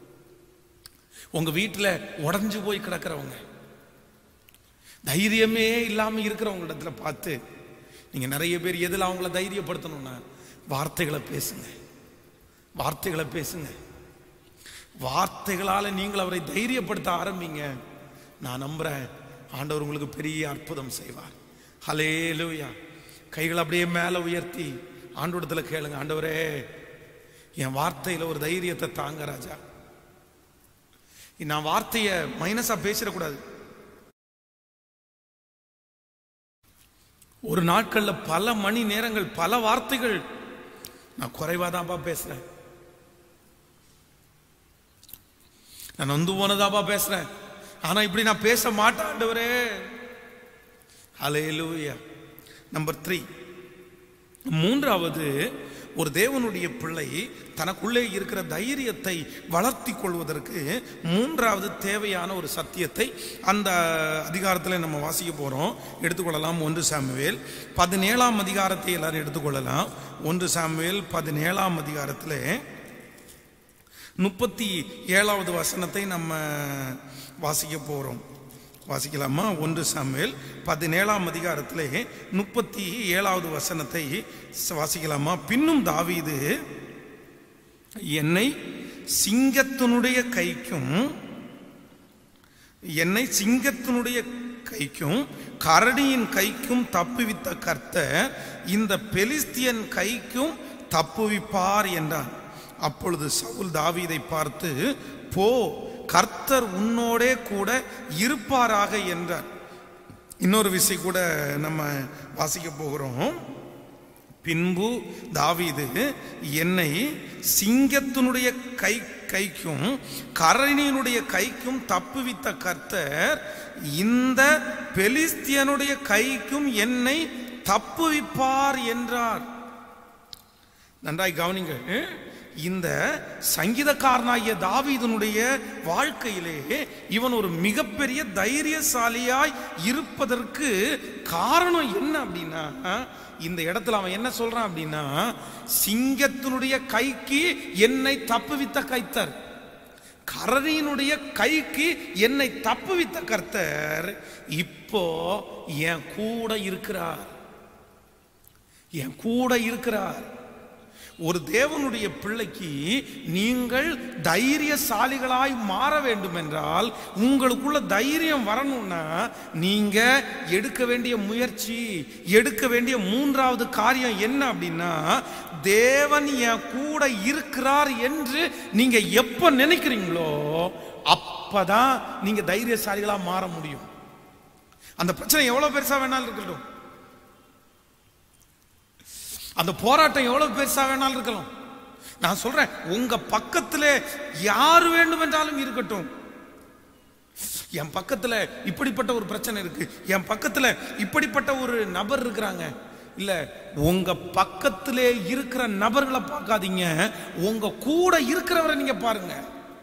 S1: உங்க வீட்டில் உடஞ்சு போய் கிடக்கிறவங்க, தைரியமே இல்லாம இருக்கிறவங்க இடத்துல பார்த்து நீங்க நிறைய பேர் எதில் அவங்கள தைரியப்படுத்தணும்னா வார்த்தைகளை பேசுங்க, வார்த்தைகளை பேசுங்க. வார்த்தைகளால நீங்கள் அவரை தைரியப்படுத்த ஆரம்பிங்க. நான் நம்புறேன், ஆண்டவர் உங்களுக்கு பெரிய அற்புதம் செய்வார். ஹல்லேலூயா. கைகளை அப்படியே மேல உயர்த்தி ஆண்டவரிடத்துல கேளுங்க, ஆண்டவரே என் வார்த்தையில ஒரு தைரியத்தை தாங்க ராஜா. நான் வார்த்தைய மைனஸா பேசிடக்கூடாது. ஒரு நாட்கள்ல பல மணி நேரங்கள் பல வார்த்தைகள் நான் குறைவாதான்ப்பா பேசுறேன், நான் நொந்து போனதாப்பா பேசுறேன், ஆனா இப்படி நான் பேச மாட்டேன் ஆண்டவரே. ஹல்லேலூயா. நம்பர் த்ரீ, மூன்றாவது, ஒரு தேவனுடைய பிள்ளை தனக்குள்ளே இருக்கிற தைரியத்தை வளர்த்தி கொள்வதற்கு மூன்றாவது தேவையான ஒரு சத்தியத்தை அந்த அதிகாரத்தில் நம்ம வாசிக்க போறோம். எடுத்துக்கொள்ளலாம். ஒன்று சாமுவேல் பதினேழாம் அதிகாரத்தை எல்லாரும் எடுத்துக்கொள்ளலாம். ஒன்று சாமுவேல் பதினேழாம் அதிகாரத்தில் முப்பத்தி ஏழாவது வசனத்தை நம்ம வாசிக்க போறோம். வாசிக்கலாமா? ஒன்று சாமுவேல் பதினேழாம் அதிகாரத்திலே முப்பத்தி ஏழாவது வசனத்தை வாசிக்கலாமா? பின்னும் தாவீது, என்னை சிங்கத்தினுடைய கைக்கும் என்னை சிங்கத்தினுடைய கைக்கும் கரடியின் கைக்கும் தப்புவித்த கர்த்தர் இந்த பெலிஸ்தியன் கைக்கும் தப்புவிப்பார் என்றார். அப்பொழுது சவுல் தாவீதை பார்த்து, போ, கர்த்தர் உன்னோடே கூட இருப்பாராக என்றார். இன்னொரு விஷயம் கூட நம்ம வாசிக்க போகிறோம். பின்பு தாவீது, என்னை சிங்கத்தினுடைய கை கைக்கும் கரணியினுடைய கைக்கும் தப்புவித்த கர்த்தர் இந்த பெலிஸ்தியனுடைய கைக்கும் என்னை தப்புவிப்பார் என்றார். நன்றாய் கவனிங்க. இந்த சங்கீதக்காரனாகிய தாவீதுனுடைய வாழ்க்கையிலே இவன் ஒரு மிகப்பெரிய தைரியசாலியாய் இருப்பதற்கு காரணம் என்ன அப்படின்னா, இந்த இடத்துல அவன் என்ன சொல்றான் அப்படின்னா, சிங்கத்தினுடைய கைக்கு என்னை தப்புவித்த கர்த்தர், கரணியினுடைய கைக்கு என்னை தப்புவித்த கர்த்தர் இப்போ என் கூட இருக்கிறார், என் கூட இருக்கிறார். ஒரு தேவனுடைய பிள்ளைக்கு நீங்கள் தைரியசாலிகளாய் மாற வேண்டும் என்றால், உங்களுக்குள்ள தைரியம் வரணும்னா நீங்க எடுக்க வேண்டிய முயற்சி, எடுக்க வேண்டிய மூன்றாவது காரியம் என்ன அப்படின்னா, தேவன் என் கூட இருக்கிறார் என்று நீங்க எப்ப நினைக்கிறீங்களோ அப்பதான் நீங்க தைரியசாலிகளா மாற முடியும். அந்த பிரச்சனை எவ்வளவு பெருசா வேணாலும் இருக்கட்டும், அந்த போராட்டம் எவ்வளவு பெருசா வேணாலும் இருக்கலாம். நான் சொல்றேன், உங்க பக்கத்துல யாரு வேண்டும் என்றாலும் இருக்கட்டும். என் பக்கத்துல இப்படிப்பட்ட ஒரு பிரச்சனை இருக்கு, என் பக்கத்துல இப்படிப்பட்ட ஒரு நபர் இருக்கிறாங்க. இல்ல, உங்க பக்கத்திலே இருக்கிற நபர்களை பார்க்காதீங்க, உங்க கூட இருக்கிறவரை நீங்க பாருங்க.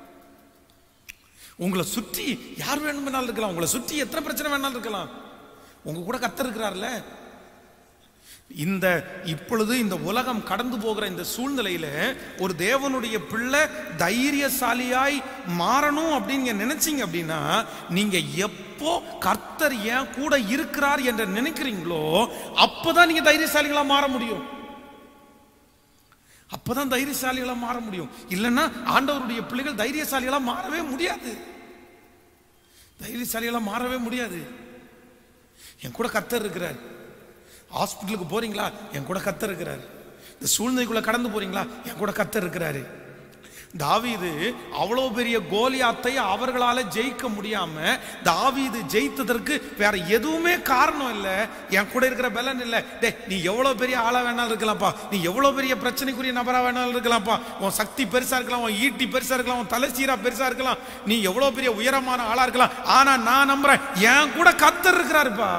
S1: உங்களை சுற்றி யார் வேணும்னாலும் இருக்கலாம், உங்களை சுற்றி எத்தனை பிரச்சனை வேணாலும் இருக்கலாம், உங்க கூட கர்த்தர் இருக்கிறார்ல. இந்த இப்பொழுது இந்த உலகம் கடந்து போகிற இந்த சூழ்நிலையில ஒரு தேவனுடைய பிள்ளை தைரியசாலியாய் மாறணும் அப்படின்னு நினைச்சீங்க அப்படின்னா, நீங்க எப்போ கர்த்தர் ஏன் கூட இருக்கிறார் என்று நினைக்கிறீங்களோ அப்பதான் நீங்க தைரியசாலிகளா மாற முடியும். அப்பதான் தைரியசாலிகளா மாற முடியும். இல்லைன்னா ஆண்டவருடைய பிள்ளைகள் தைரியசாலிகளா மாறவே முடியாது. தைரியசாலிகளா மாறவே முடியாது. என் கூட கர்த்தர் இருக்கிறார். ஹாஸ்பிட்டலுக்கு போறீங்களா, என் கூட கர்த்தர் இருக்கிறார். இந்த சூழ்நிலைக்குள்ள கடந்து போறீங்களா, என் கூட கர்த்தர் இருக்கிறாரு. தாவீது அவ்வளவு பெரிய கோலியாத்தை அவர்களால ஜெயிக்க முடியாம, தாவீது ஜெயித்ததற்கு வேற எதுவுமே காரணம் இல்ல, என் கூட இருக்கிற பலன் இல்ல. டே, நீ எவ்வளவு பெரிய ஆளா வேணாலும் இருக்கலாம்ப்பா, நீ எவ்வளவு பெரிய பிரச்சனைக்குரிய நபரா வேணாலும் இருக்கலாம்ப்பா, உன் சக்தி பெருசா இருக்கலாம், உன் ஈட்டி பெருசா இருக்கலாம், உன் தலைச்சீரா பெருசா இருக்கலாம், நீ எவ்வளவு பெரிய உயரமான ஆளா இருக்கலாம், ஆனா நான் நம்புறேன் என் கூட கர்த்தர் இருக்கிறாருப்பா,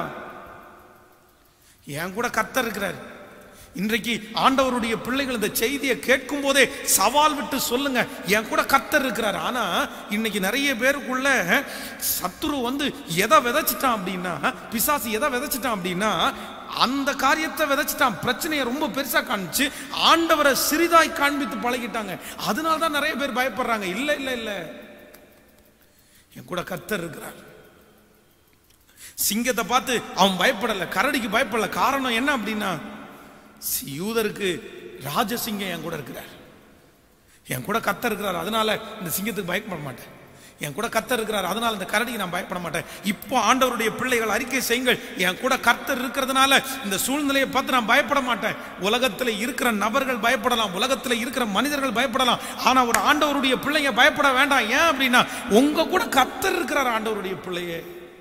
S1: என் கூட கர்த்தர் இருக்கிறார். இன்றைக்கு ஆண்டவருடைய பிள்ளைகள் இந்த செய்தியை கேட்கும் போதே சவால் விட்டு சொல்லுங்க, என் கூட கர்த்தர் இருக்கிறார். ஆனா இன்னைக்கு நிறைய பேருக்குள்ள சத்துரு வந்து எதை விதைச்சிட்டான் அப்படின்னா, பிசாசு எதை விதைச்சிட்டான் அப்படின்னா, அந்த காரியத்தை விதைச்சிட்டான், பிரச்சனையை ரொம்ப பெருசா காமிச்சு ஆண்டவரை சிறிதாய் காண்பித்து பழகிட்டாங்க. அதனால்தான் நிறைய பேர் பயப்படுறாங்க. இல்ல இல்ல இல்ல, என் கூட கர்த்தர் இருக்கிறார். சிங்கத்தை பார்த்து அவன் பயப்படல, கரடிக்கு பயப்படல. காரணம் என்ன அப்படின்னா, யூதருக்கு ராஜசிங்கம் என் கூட இருக்கிறார், என் கூட கர்த்தர் இருக்கிறார், அதனால இந்த சிங்கத்துக்கு பயப்பட மாட்டேன். என் கூட கர்த்தர் இருக்கிறார், அதனால இந்த கரடிக்கு நான் பயப்பட மாட்டேன். இப்போ ஆண்டவருடைய பிள்ளைகள் அறிக்கை செய்யுங்கள், என் கூட கர்த்தர் இருக்கிறதுனால இந்த சூழ்நிலையை பார்த்து நான் பயப்பட மாட்டேன். உலகத்தில் இருக்கிற நபர்கள் பயப்படலாம், உலகத்தில் இருக்கிற மனிதர்கள் பயப்படலாம், ஆனா ஒரு ஆண்டவருடைய பிள்ளைங்க பயப்பட வேண்டாம். ஏன் அப்படின்னா, உங்க கூட கர்த்தர் இருக்கிறார். ஆண்டவருடைய பிள்ளையே,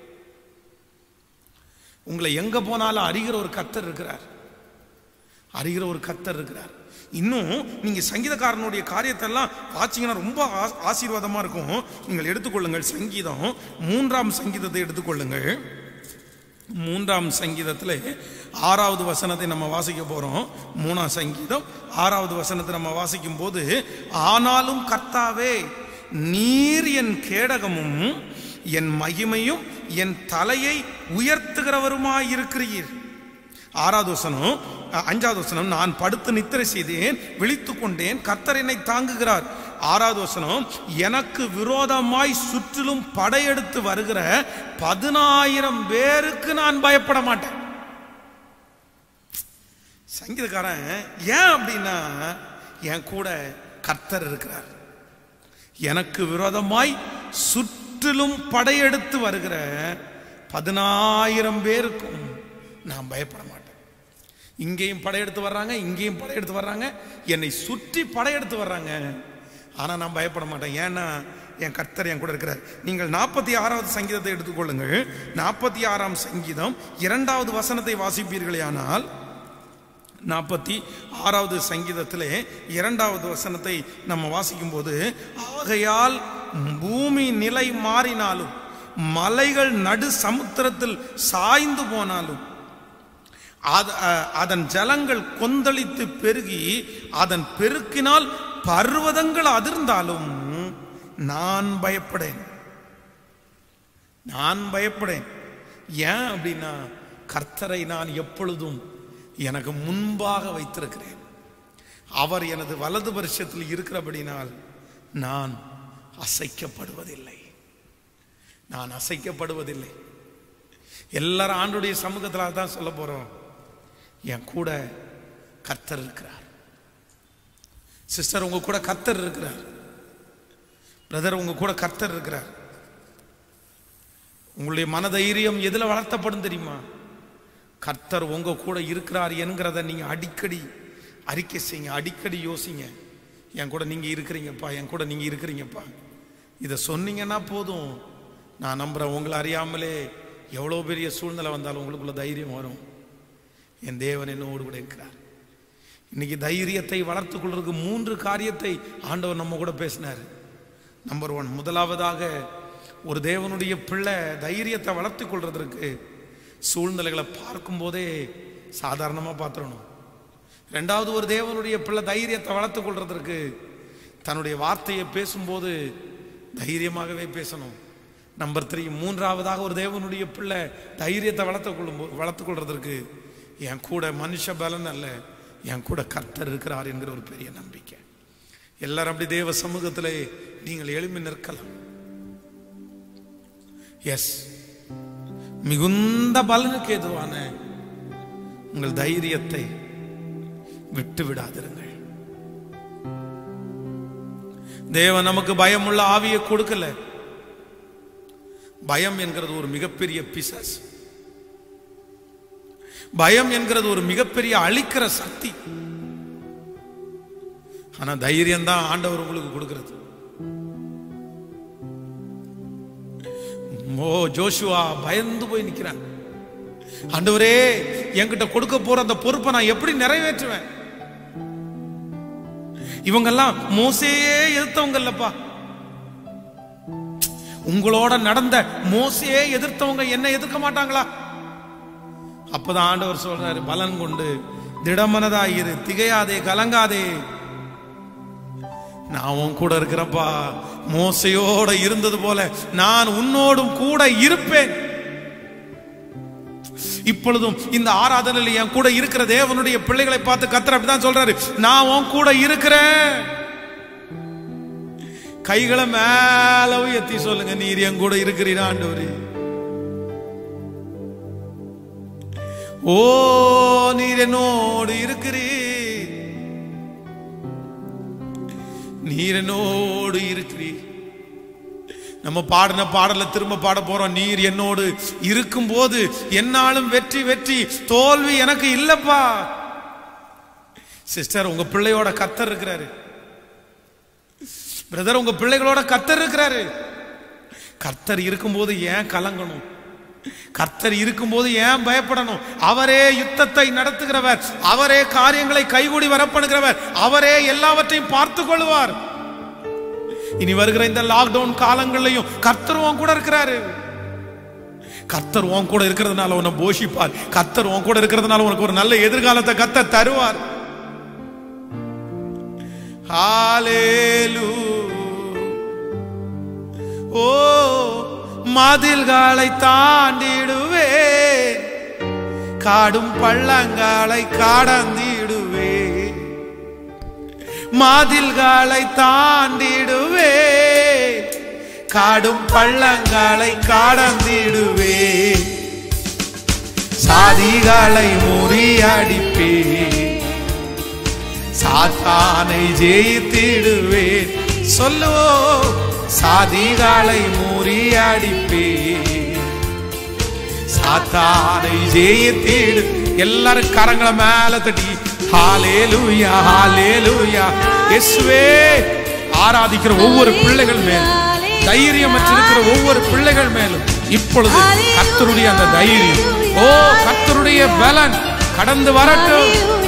S1: உங்களை எங்க போனாலும் அறிகிற ஒரு கர்த்தர் இருக்கிறார், அறிகிற ஒரு கர்த்தர் இருக்கிறார். இன்னும் நீங்க சங்கீதக்காரனுடைய காரியத்தை எல்லாம் வாசிங்கன்னா ரொம்ப ஆசீர்வாதமா இருக்கும். நீங்கள் எடுத்துக்கொள்ளுங்கள், சங்கீதம் மூன்றாம் சங்கீதத்தை எடுத்துக்கொள்ளுங்கள். மூன்றாம் சங்கீதத்தில் ஆறாவது வசனத்தை நம்ம வாசிக்க போறோம். மூணாம் சங்கீதம் ஆறாவது வசனத்தை நம்ம வாசிக்கும் போது, ஆனாலும் கர்த்தாவே நீர் என் கேடகமும் என் மகிமையும் என் தலையை உயர்த்துகிறவருமாய் இருக்கிறீர். ஆறாவது வசனம், அஞ்சாவது வசனம், நான் படுத்து நித்திரை செய்தேன், விழித்துக் கொண்டேன், கர்த்தர் என்னை தாங்குகிறார். ஆறாவது வசனம், எனக்கு விரோதமாய் சுற்றிலும் படையெடுத்து வருகிற பதினாயிரம் பேருக்கு நான் பயப்பட மாட்டேன். சங்கீதக்காரன் ஏன் அப்படின்னா, என் கூட கர்த்தர் இருக்கிறார். எனக்கு விரோதமாய் சுற்றிலும் படையெடுத்து வருகிற பதினாயிரம் பேருக்கும் நான் பயப்பட மாட்டேன். இங்கேயும் படையெடுத்து வர்றாங்க, இங்கேயும் படையெடுத்து வர்றாங்க, என்னை சுற்றி படையெடுத்து வர்றாங்க, ஆனா நான் பயப்பட மாட்டேன். ஏன்னா என் கர்த்தர் என் கூட இருக்கிறார். நீங்கள் நாற்பத்தி ஆறாவது சங்கீதத்தை எடுத்துக்கொள்ளுங்கள். நாற்பத்தி ஆறாம் சங்கீதம் இரண்டாவது வசனத்தை வாசிப்பீர்களே ஆனால், நாற்பத்தி ஆறாவது சங்கீதத்திலே இரண்டாவது வசனத்தை நம்ம வாசிக்கும் போது, ஆகையால் பூமி நிலை மாறினாலும் மலைகள் நடு சமுத்திரத்தில் சாய்ந்து போனாலும் அதன் ஜலங்கள் கொந்தளித்து பெருகி அதன் பெருக்கினால் பர்வதங்கள் அதிர்ந்தாலும் நான் பயப்படேன், நான் பயப்படேன். ஏன் அப்படின்னா, கர்த்தரை நான் எப்பொழுதும் எனக்கு முன்பாக வைத்திருக்கிறேன். அவர் எனது வலது வருஷத்தில் இருக்கிறபடினால் நான் அசைக்கப்படுவதில்லை, நான் அசைக்கப்படுவதில்லை. எல்லாரும் ஆண்டுடைய சமூகத்தில் தான் சொல்ல போறோம், என் கூட கர்த்தர் இருக்கிறார். சிஸ்டர், உங்க கூட கர்த்தர் இருக்கிறார். பிரதர், உங்க கூட கர்த்தர் இருக்கிறார். உங்களுடைய மனதைரியம் எதுல வளர்த்தப்படும் தெரியுமா? கர்த்தர் உங்க கூட இருக்கிறார் என்கிறத நீங்க அடிக்கடி அறிக்கை செய்யுங்க, அடிக்கடி யோசிங்க. என் கூட நீங்க இருக்கிறீங்கப்பா, என் கூட நீங்க இருக்கிறீங்கப்பா. இதை சொன்னீங்கன்னா போதும், நான் நம்புறேன் உங்களை அறியாமலே எவ்வளோ பெரிய சூழ்நிலை வந்தாலும் உங்களுக்குள்ள தைரியம் வரும். என் தேவன் என்னோடு கூட இருக்கிறார். இன்னைக்கு தைரியத்தை வளர்த்து கொள்றதுக்கு மூன்று காரியத்தை ஆண்டவர் நம்ம கூட பேசினார். நம்பர் ஒன், முதலாவதாக ஒரு தேவனுடைய பிள்ளை தைரியத்தை வளர்த்து கொள்றதற்கு சூழ்நிலைகளை பார்க்கும் போதே சாதாரணமாக பார்த்துடணும். ரெண்டாவது, ஒரு தேவனுடைய பிள்ளை தைரியத்தை வளர்த்து கொள்றதற்கு தன்னுடைய வார்த்தையை பேசும்போது தைரியமாகவே பேசணும். நம்பர் த்ரீ, மூன்றாவதாக ஒரு தேவனுடைய பிள்ளை தைரியத்தை வளர்த்து கொள்ளும் வளர்த்து கொள்றதற்கு என் கூட மனுஷ பலன் அல்ல, என் கூட கர்த்தர் இருக்கிறார் என்கிற ஒரு பெரிய நம்பிக்கை. எல்லாரும் அப்படி தேவ சமூகத்திலே நீங்கள் எழுப்பி நிற்கலாம். எஸ், மிகுந்த பலனுக்கு ஏதுவான உங்கள் தைரியத்தை விட்டு விடாதிருங்கள். தேவன் நமக்கு பயமுள்ள ஆவியை கொடுக்கல. பயம் என்கிறது ஒரு மிகப்பெரிய பிசாசு. பயம் என்கிறது ஒரு மிகப்பெரிய அழிக்கிற சக்தி. ஆனா தைரியம் தான் ஆண்டவர் உங்களுக்கு கொடுக்கிறது. ஓ ஜோஷுவா பயந்து போய் நிக்கிறான். ஆண்டவரே, என்கிட்ட கொடுக்க போற அந்த பொறுப்பை நான் எப்படி நிறைவேற்றுவேன்? இவங்கெல்லாம் மோசேயே எதிர்த்தவங்க இல்லப்பா. உங்களோட நடந்த மோசையே எதிர்த்தவங்க என்ன எதிர்க்க மாட்டாங்களா? அப்பதான் ஆண்டவர் சொல்றாரு, பலன் கொண்டு திடமனதாயிரு, திகையாதே, கலங்காதே, நான் உன் கூட இருக்கிறப்பா. மோசையோட இருந்தது போல நான் உன்னோடும் கூட இருப்பேன். இப்பொழுதும் இந்த ஆராதனையில் என் கூட இருக்கிற தேவனுடைய பிள்ளைகளை பார்த்து கர்த்தர் அப்படிதான் சொல்றாரு, நான் உன் கூட இருக்கிறேன். கைகளை மேல உயர்த்தி சொல்லுங்க, நீர் என் கூட இருக்கிறீர் ஆண்டவரே. ஓ நீர் என்னோடு இருக்கிறீர், நீர் என்னோடு இருக்கிறீர். நம்ம பாடின பாடல திரும்ப பாட போறோம். நீர் என்னோடு இருக்கும் போது என்னாலும் வெற்றி வெற்றி, தோல்வி எனக்கு இல்லப்பா. சிஸ்டர், உங்க பிள்ளையோட கர்த்தர் இருக்கிறாரு. பிரதர், உங்க பிள்ளைகளோட கர்த்தர் இருக்கிறாரு. கர்த்தர் இருக்கும்போது ஏன் கலங்கணும்? கர்த்தர் இருக்கும்போது ஏன் பயப்படணும்? அவரே யுத்தத்தை நடத்துகிறவர், அவரே காரியங்களை கைகூடி வரப்படுகிறவர், அவரே எல்லாவற்றையும் பார்த்து கொள்வார். இனி வருகிற இந்த லாக்டவுன் காலங்களையும் கர்த்தர் உன் கூட இருக்கிறாரு. கர்த்தர் உன் கூட இருக்கிறதுனால உன்னை போஷிப்பார். கர்த்தர் உன் கூட இருக்கிறதுனால உனக்கு ஒரு நல்ல எதிர்காலத்தை கர்த்தர் தருவார். ஹalleluya. ஓ மதில்களை தாண்டிடுவேன், காடும் பள்ளங்களை கடந்திடுவேன். மதில்களை தாண்டிடுவேன், காடும் பள்ளங்களை கடந்திடுவேன். சாதிகளை முறியடிப்பேன், சாத்தானை ஜெயித்திடுவேன். சொல்லுவோம், சாதிகளை முறியடிப்பேன், சாத்தானை ஜெயித்திடு. எல்லாரும் கரங்களை மேல தட்டி ஹalleluya ஹalleluya. இயேசுவே, ஆராதிக்கிற ஒவ்வொரு பிள்ளைகள் மேலும், தைரியம் வச்சிருக்கிற ஒவ்வொரு பிள்ளைகள் மேலும் இப்பொழுது கர்த்தருடைய அந்த தைரியம், ஓ கர்த்தருடைய பலன் கடந்து வரட்டும்.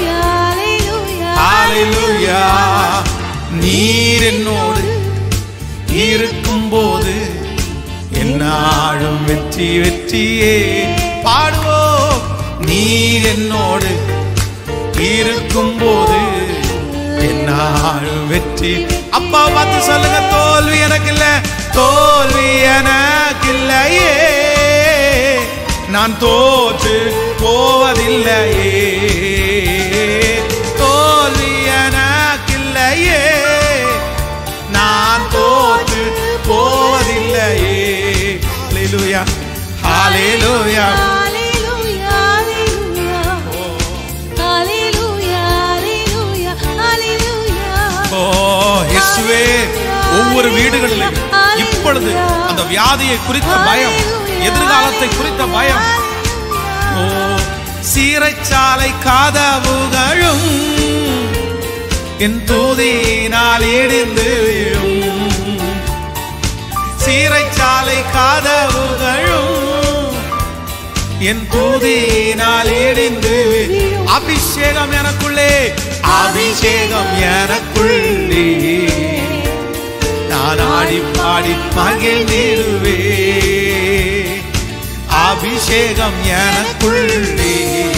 S1: ஹalleluya. நீர் என்னோடு இருக்கும் போது என்னாலும் வெற்றி வெற்றியே பாடுவோம். நீர் என்னோடு இருக்கும் போது என்னாலும் வெற்றி. அப்பா பார்த்து சொல்லுங்க, தோல்வி எனக்கு இல்ல, தோல்வி எனக்கு இல்லையே, நான் தோற்று போவதில்லையே, தோல்வி எனக்கு இல்லையே, நான் தோற்று போவதில்லையே. ஹalleluya ஹalleluya. ஒவ்வொரு வீடுகளிலும் இப்பொழுது அந்த வியாதியை குறித்த பயம், எதிர்காலத்தை குறித்த பயம், ஓ சீரைச்சாலை கதவுகளும் என் தூதியினால் இடிந்து விழும். சீரைச்சாலை கதவுகளும் என் துதியினால் இடிந்து அபிஷேகம் எனக்குள்ளே, அபிஷேகம் எனக்குள்ளே நான் ஆடி பாடி மகிழ்ந்திடுவே. அபிஷேகம் எனக்குள்ளே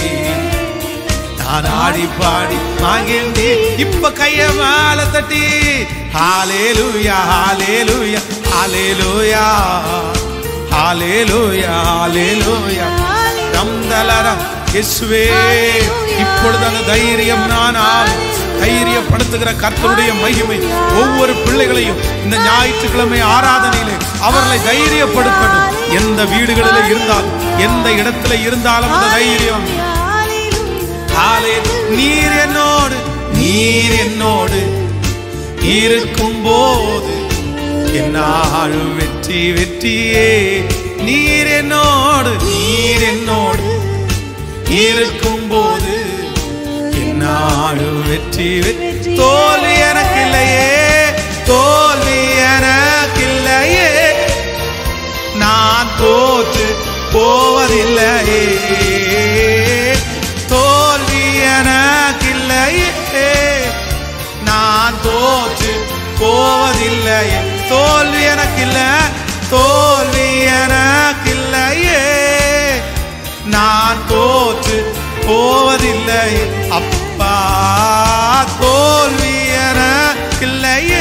S1: நான் ஆடி பாடி மகிழ்ந்து. இப்ப கைய மேல தட்டி ஹல்லேலூயா ஹல்லேலூயா ஹல்லேலூயா ஹல்லேலூயா ஹல்லேலூயா தம்தலரம் இயேசுவே. இப்பொழுது அந்த தைரியம் நான் தைரியப்படுத்துகிற கர்த்தருடைய மகிமை ஒவ்வொரு பிள்ளைகளையும் இந்த ஞாயிற்றுக்கிழமை ஆராதனையிலே அவர்களை தைரியப்படுத்தணும். எந்த வீடுகளில் இருந்தாலும் எந்த இடத்துல இருந்தாலும் அந்த தைரியம். நீர் என்னோடு நீர் என்னோடு இருக்கும் போது என்னாலும் வெற்றி வெற்றியே. நீர் என்னோடு நீர் என்னோடு இருக்கும் போது என்னாலும் வெற்றி வெற்றி. தோல்வி எனக்கு இல்லையே, தோல்வி எனக்கு இல்லையே, நான் தோற்று போவதில்லையே. தோல்வி எனக்கு இல்லையே, நான் தோற்று போவதில்லையே. தோல்வி எனக்கு இல்ல, தோல்வி எனக்கு இல்லையே, நான் தோற்று போவதில்லை. அப்பா தோல்வி எனக்கு இல்லையே,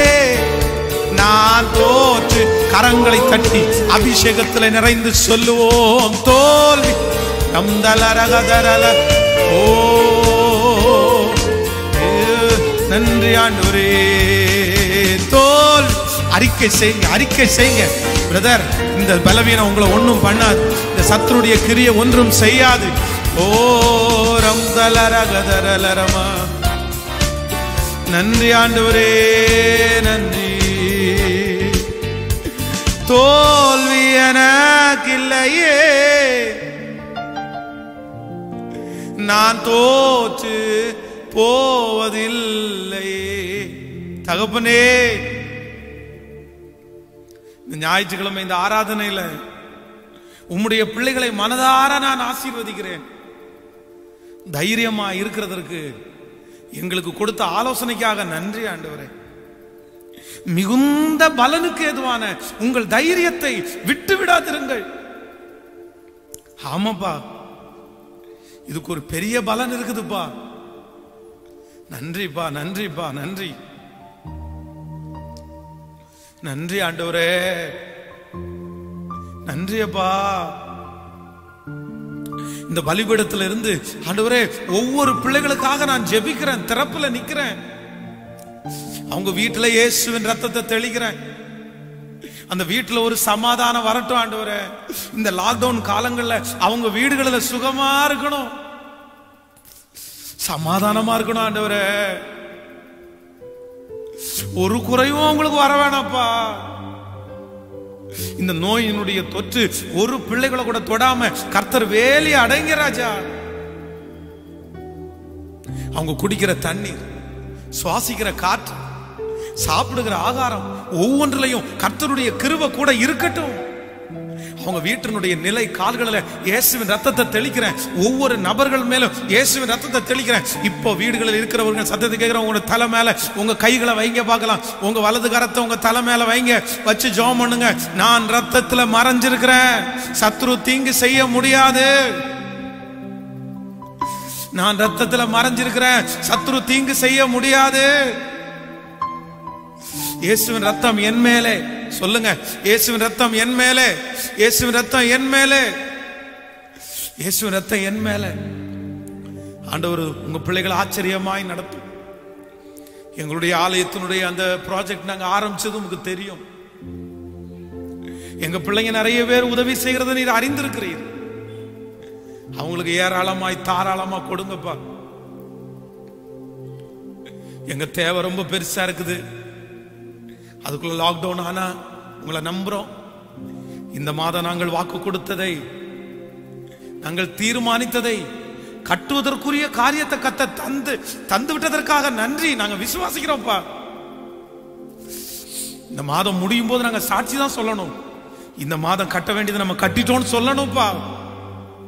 S1: நான் தோற்று. கரங்களை தட்டி அபிஷேகத்தில் நிறைந்து சொல்லுவோம். தோல்வி நம்தலரகதரல. ஓ நன்றி ஆண்டவரே. தோல் அறிக்கை செய்யுங்க, அறிக்கை செய்யுங்க பிரதர். இந்த பலவீனம் உங்களை ஒன்றும் பண்ணாது, இந்த சத்துருடைய கிரியை ஒன்றும் செய்யாது. ஓ ரம்தலரகதரலரமா. நன்றி ஆண்டவரே நன்றி. தோல்வி எனக்கு இல்லையே, நான் தோற்று போவதில்லை. தகப்பனே இந்த ஞாயிற்றுக்கிழமை இந்த ஆராதனையில உம்முடைய பிள்ளைகளை மனதார நான் ஆசீர்வதிக்கிறேன். தைரியமா இருக்கிறதற்கு எங்களுக்கு கொடுத்த ஆலோசனைக்காக நன்றி ஆண்டவரே. மிகுந்த பலனுக்கு ஏதுவான உங்கள் தைரியத்தை விட்டு விடாதிருங்கள். ஆமாப்பா, இதுக்கு ஒரு பெரிய பலன் இருக்குதுப்பா. நன்றிப்பா நன்றிப்பா நன்றி நன்றி ஆண்டவரே. நன்றியப்பா. இந்த பலிபீடத்துல இருந்து ஆண்டவரே ஒவ்வொரு பிள்ளைகளுக்காக நான் ஜெபிக்கிறேன், திறப்புல நிக்கிறேன். அவங்க வீட்டுல இயேசுவின் ரத்தத்தை தெளிக்கிறேன். அந்த வீட்டுல ஒரு சமாதானம் வரட்டும் ஆண்டவரே. இந்த லாக்டவுன் காலங்கள்ல அவங்க வீடுகளில் சுகமா இருக்கணும், சமாதானமா இருக்கணும் ஆண்டவரே. ஒரு குறையும் உங்களுக்கு வர வேணாப்பா. இந்த நோயினுடைய தொற்று ஒரு பிள்ளைகளை கூட தொடாம கர்த்தர் வேலி அடங்க ராஜா. அவங்க குடிக்கிற தண்ணீர், சுவாசிக்கிற காற்று, சாப்பிடுகிற ஆகாரம் ஒவ்வொன்றிலையும் கர்த்தருடைய கிருபை கூட இருக்கட்டும். அவங்க வீட்டினுடைய நிலை கால்களில் இயேசுவின் ரத்தத்தை தெளிக்கிறேன். ஒவ்வொரு நபர்கள் மேலும் இயேசுவின் ரத்தத்தை தெளிக்கிறேன். இப்போ வீடுகளில் இருக்கிறவங்க சத்தத்தை கேட்கிறவங்க உங்க தலை மேல உங்க கைகளை வைங்க பார்க்கலாம். உங்க வலது கரத்தை உங்க தலை மேல வைங்க, வச்சு ஜெபம் பண்ணுங்க. நான் ரத்தத்துல மறைஞ்சிருக்கிறேன், சத்ரு தீங்கு செய்ய முடியாது. நான் ரத்தத்துல மறைஞ்சிருக்கிறேன், சத்ரு தீங்கு செய்ய முடியாது. இயேசுவின் ரத்தம் என் மேலே. சொல்லுங்க, இயேசுவின் ரத்தம் என் மேலே, இயேசுவின் ரத்தம் என் மேலே, இயேசுவின் ரத்தம் என் மேலே. ஆண்டவர் உங்க பிள்ளைகளை ஆச்சரியமாய் நடத்தும். எங்களுடைய ஆலயத்தினுடைய அந்த ப்ராஜெக்ட் நாங்க ஆரம்பிச்சது உங்களுக்கு தெரியும். எங்க பிள்ளைங்க நிறைய பேர் உதவி செய்யறத நீர் அறிந்திருக்கிறீர். அவங்களுக்கு ஏராளமாய் தாராளமா கொடுங்கப்பா. எங்க தேவை ரொம்ப பெருசா இருக்குது. அதுக்குள்ள லாக்டவுன் ஆனா உங்களை நம்புறோம். இந்த மாதம் நாங்கள் வாக்கு கொடுத்ததை, நாங்கள் தீர்மானித்ததை, கட்டுவதற்குரிய காரியத்தை கத்த தந்து தந்து விட்டதற்காக நன்றி. நாங்க விசுவாசிக்கிறோம்ப்பா. இந்த மாதம் முடியும் போது நாங்க சாட்சி தான் சொல்லணும். இந்த மாதம் கட்ட வேண்டியதை நம்ம கட்டிட்டோம்னு சொல்லணும்ப்பா.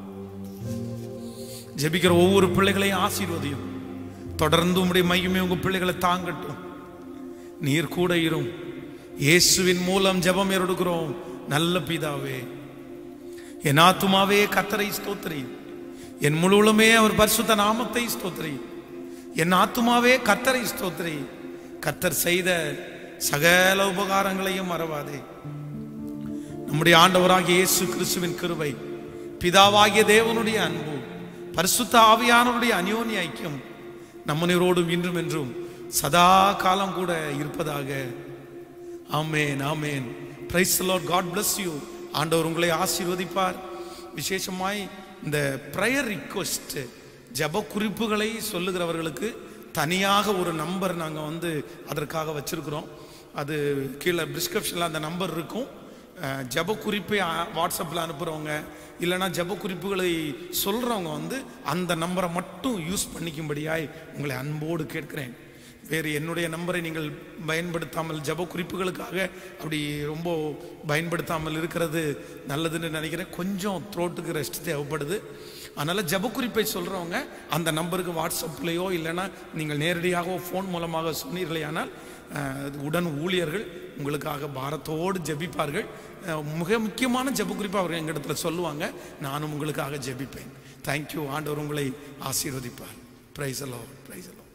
S1: ஜெபிக்கிற ஒவ்வொரு பிள்ளைகளையும் ஆசீர்வதியும். தொடர்ந்து உம்முடைய மகிமை உங்க பிள்ளைகளை தாங்கட்டும். நீர் கூட இரும். இயேசுவின் மூலம் ஜெபம் எடுக்கிறோம் நல்ல பிதாவே. என் ஆத்துமாவே கர்த்தரை ஸ்தோத்திரி, என் முழுவலுமே அவர் பரிசுத்த நாமத்தை ஸ்தோத்திரி. என் ஆத்துமாவே கர்த்தரை ஸ்தோத்திரி, கர்த்தர் செய்த சகல உபகாரங்களையும் மறவாதே. நம்முடைய ஆண்டவராகிய இயேசு கிறிஸ்துவின் கிருபை, பிதாவாகிய தேவனுடைய அன்பு, பரிசுத்த ஆவியானவருடைய அந்யோன்ய ஐக்கியம் நம்மனோடும் இன்றும் என்றும் சதா காலம் கூட இருப்பதாக. Amen, amen. Praise the lord. God bless you. ஆண்டவர் உங்களை ஆசீர்வதிப்பார். விசேஷமாய் இந்த பிரேயர் ரிக்வெஸ்ட் ஜெப குறிப்புகளை சொல்லுகிறவர்களுக்கு தனியாக ஒரு நம்பர் நாங்கள் வந்து அதற்காக வச்சிருக்கிறோம். அது கீழே டிஸ்கிரிப்ஷனில் அந்த நம்பர் இருக்கும். ஜெப குறிப்பை வாட்ஸ்அப்பில் அனுப்புகிறவங்க இல்லைனா ஜெப குறிப்புகளை சொல்கிறவங்க வந்து அந்த நம்பரை மட்டும் யூஸ் பண்ணிக்கும்படியாய் உங்களை அன்போடு கேட்கிறேன். வேறு என்னுடைய நம்பரை நீங்கள் பயன்படுத்தாமல் ஜெப குறிப்புகளுக்காக அப்படி ரொம்ப பயன்படுத்தாமல் இருக்கிறது நல்லதுன்னு நினைக்கிறேன். கொஞ்சம் த்ரோட்டுக்கு ரெஸ்ட் தேவைப்படுது. அதனால் ஜெப குறிப்பை சொல்கிறவங்க அந்த நம்பருக்கு வாட்ஸ்அப்லேயோ இல்லைன்னா நீங்கள் நேரடியாகவோ ஃபோன் மூலமாக சொன்னீர்களேயானால் உடன் ஊழியர்கள் உங்களுக்காக பாரத்தோடு ஜெபிப்பார்கள். மிக முக்கியமான ஜெப குறிப்பை அவர்கள் எங்களிடத்துல சொல்லுவாங்க. நானும் உங்களுக்காக ஜெபிப்பேன். தேங்க்யூ. ஆண்டவர் உங்களை ஆசீர்வதிப்பார். Praise the lord. Praise the Lord.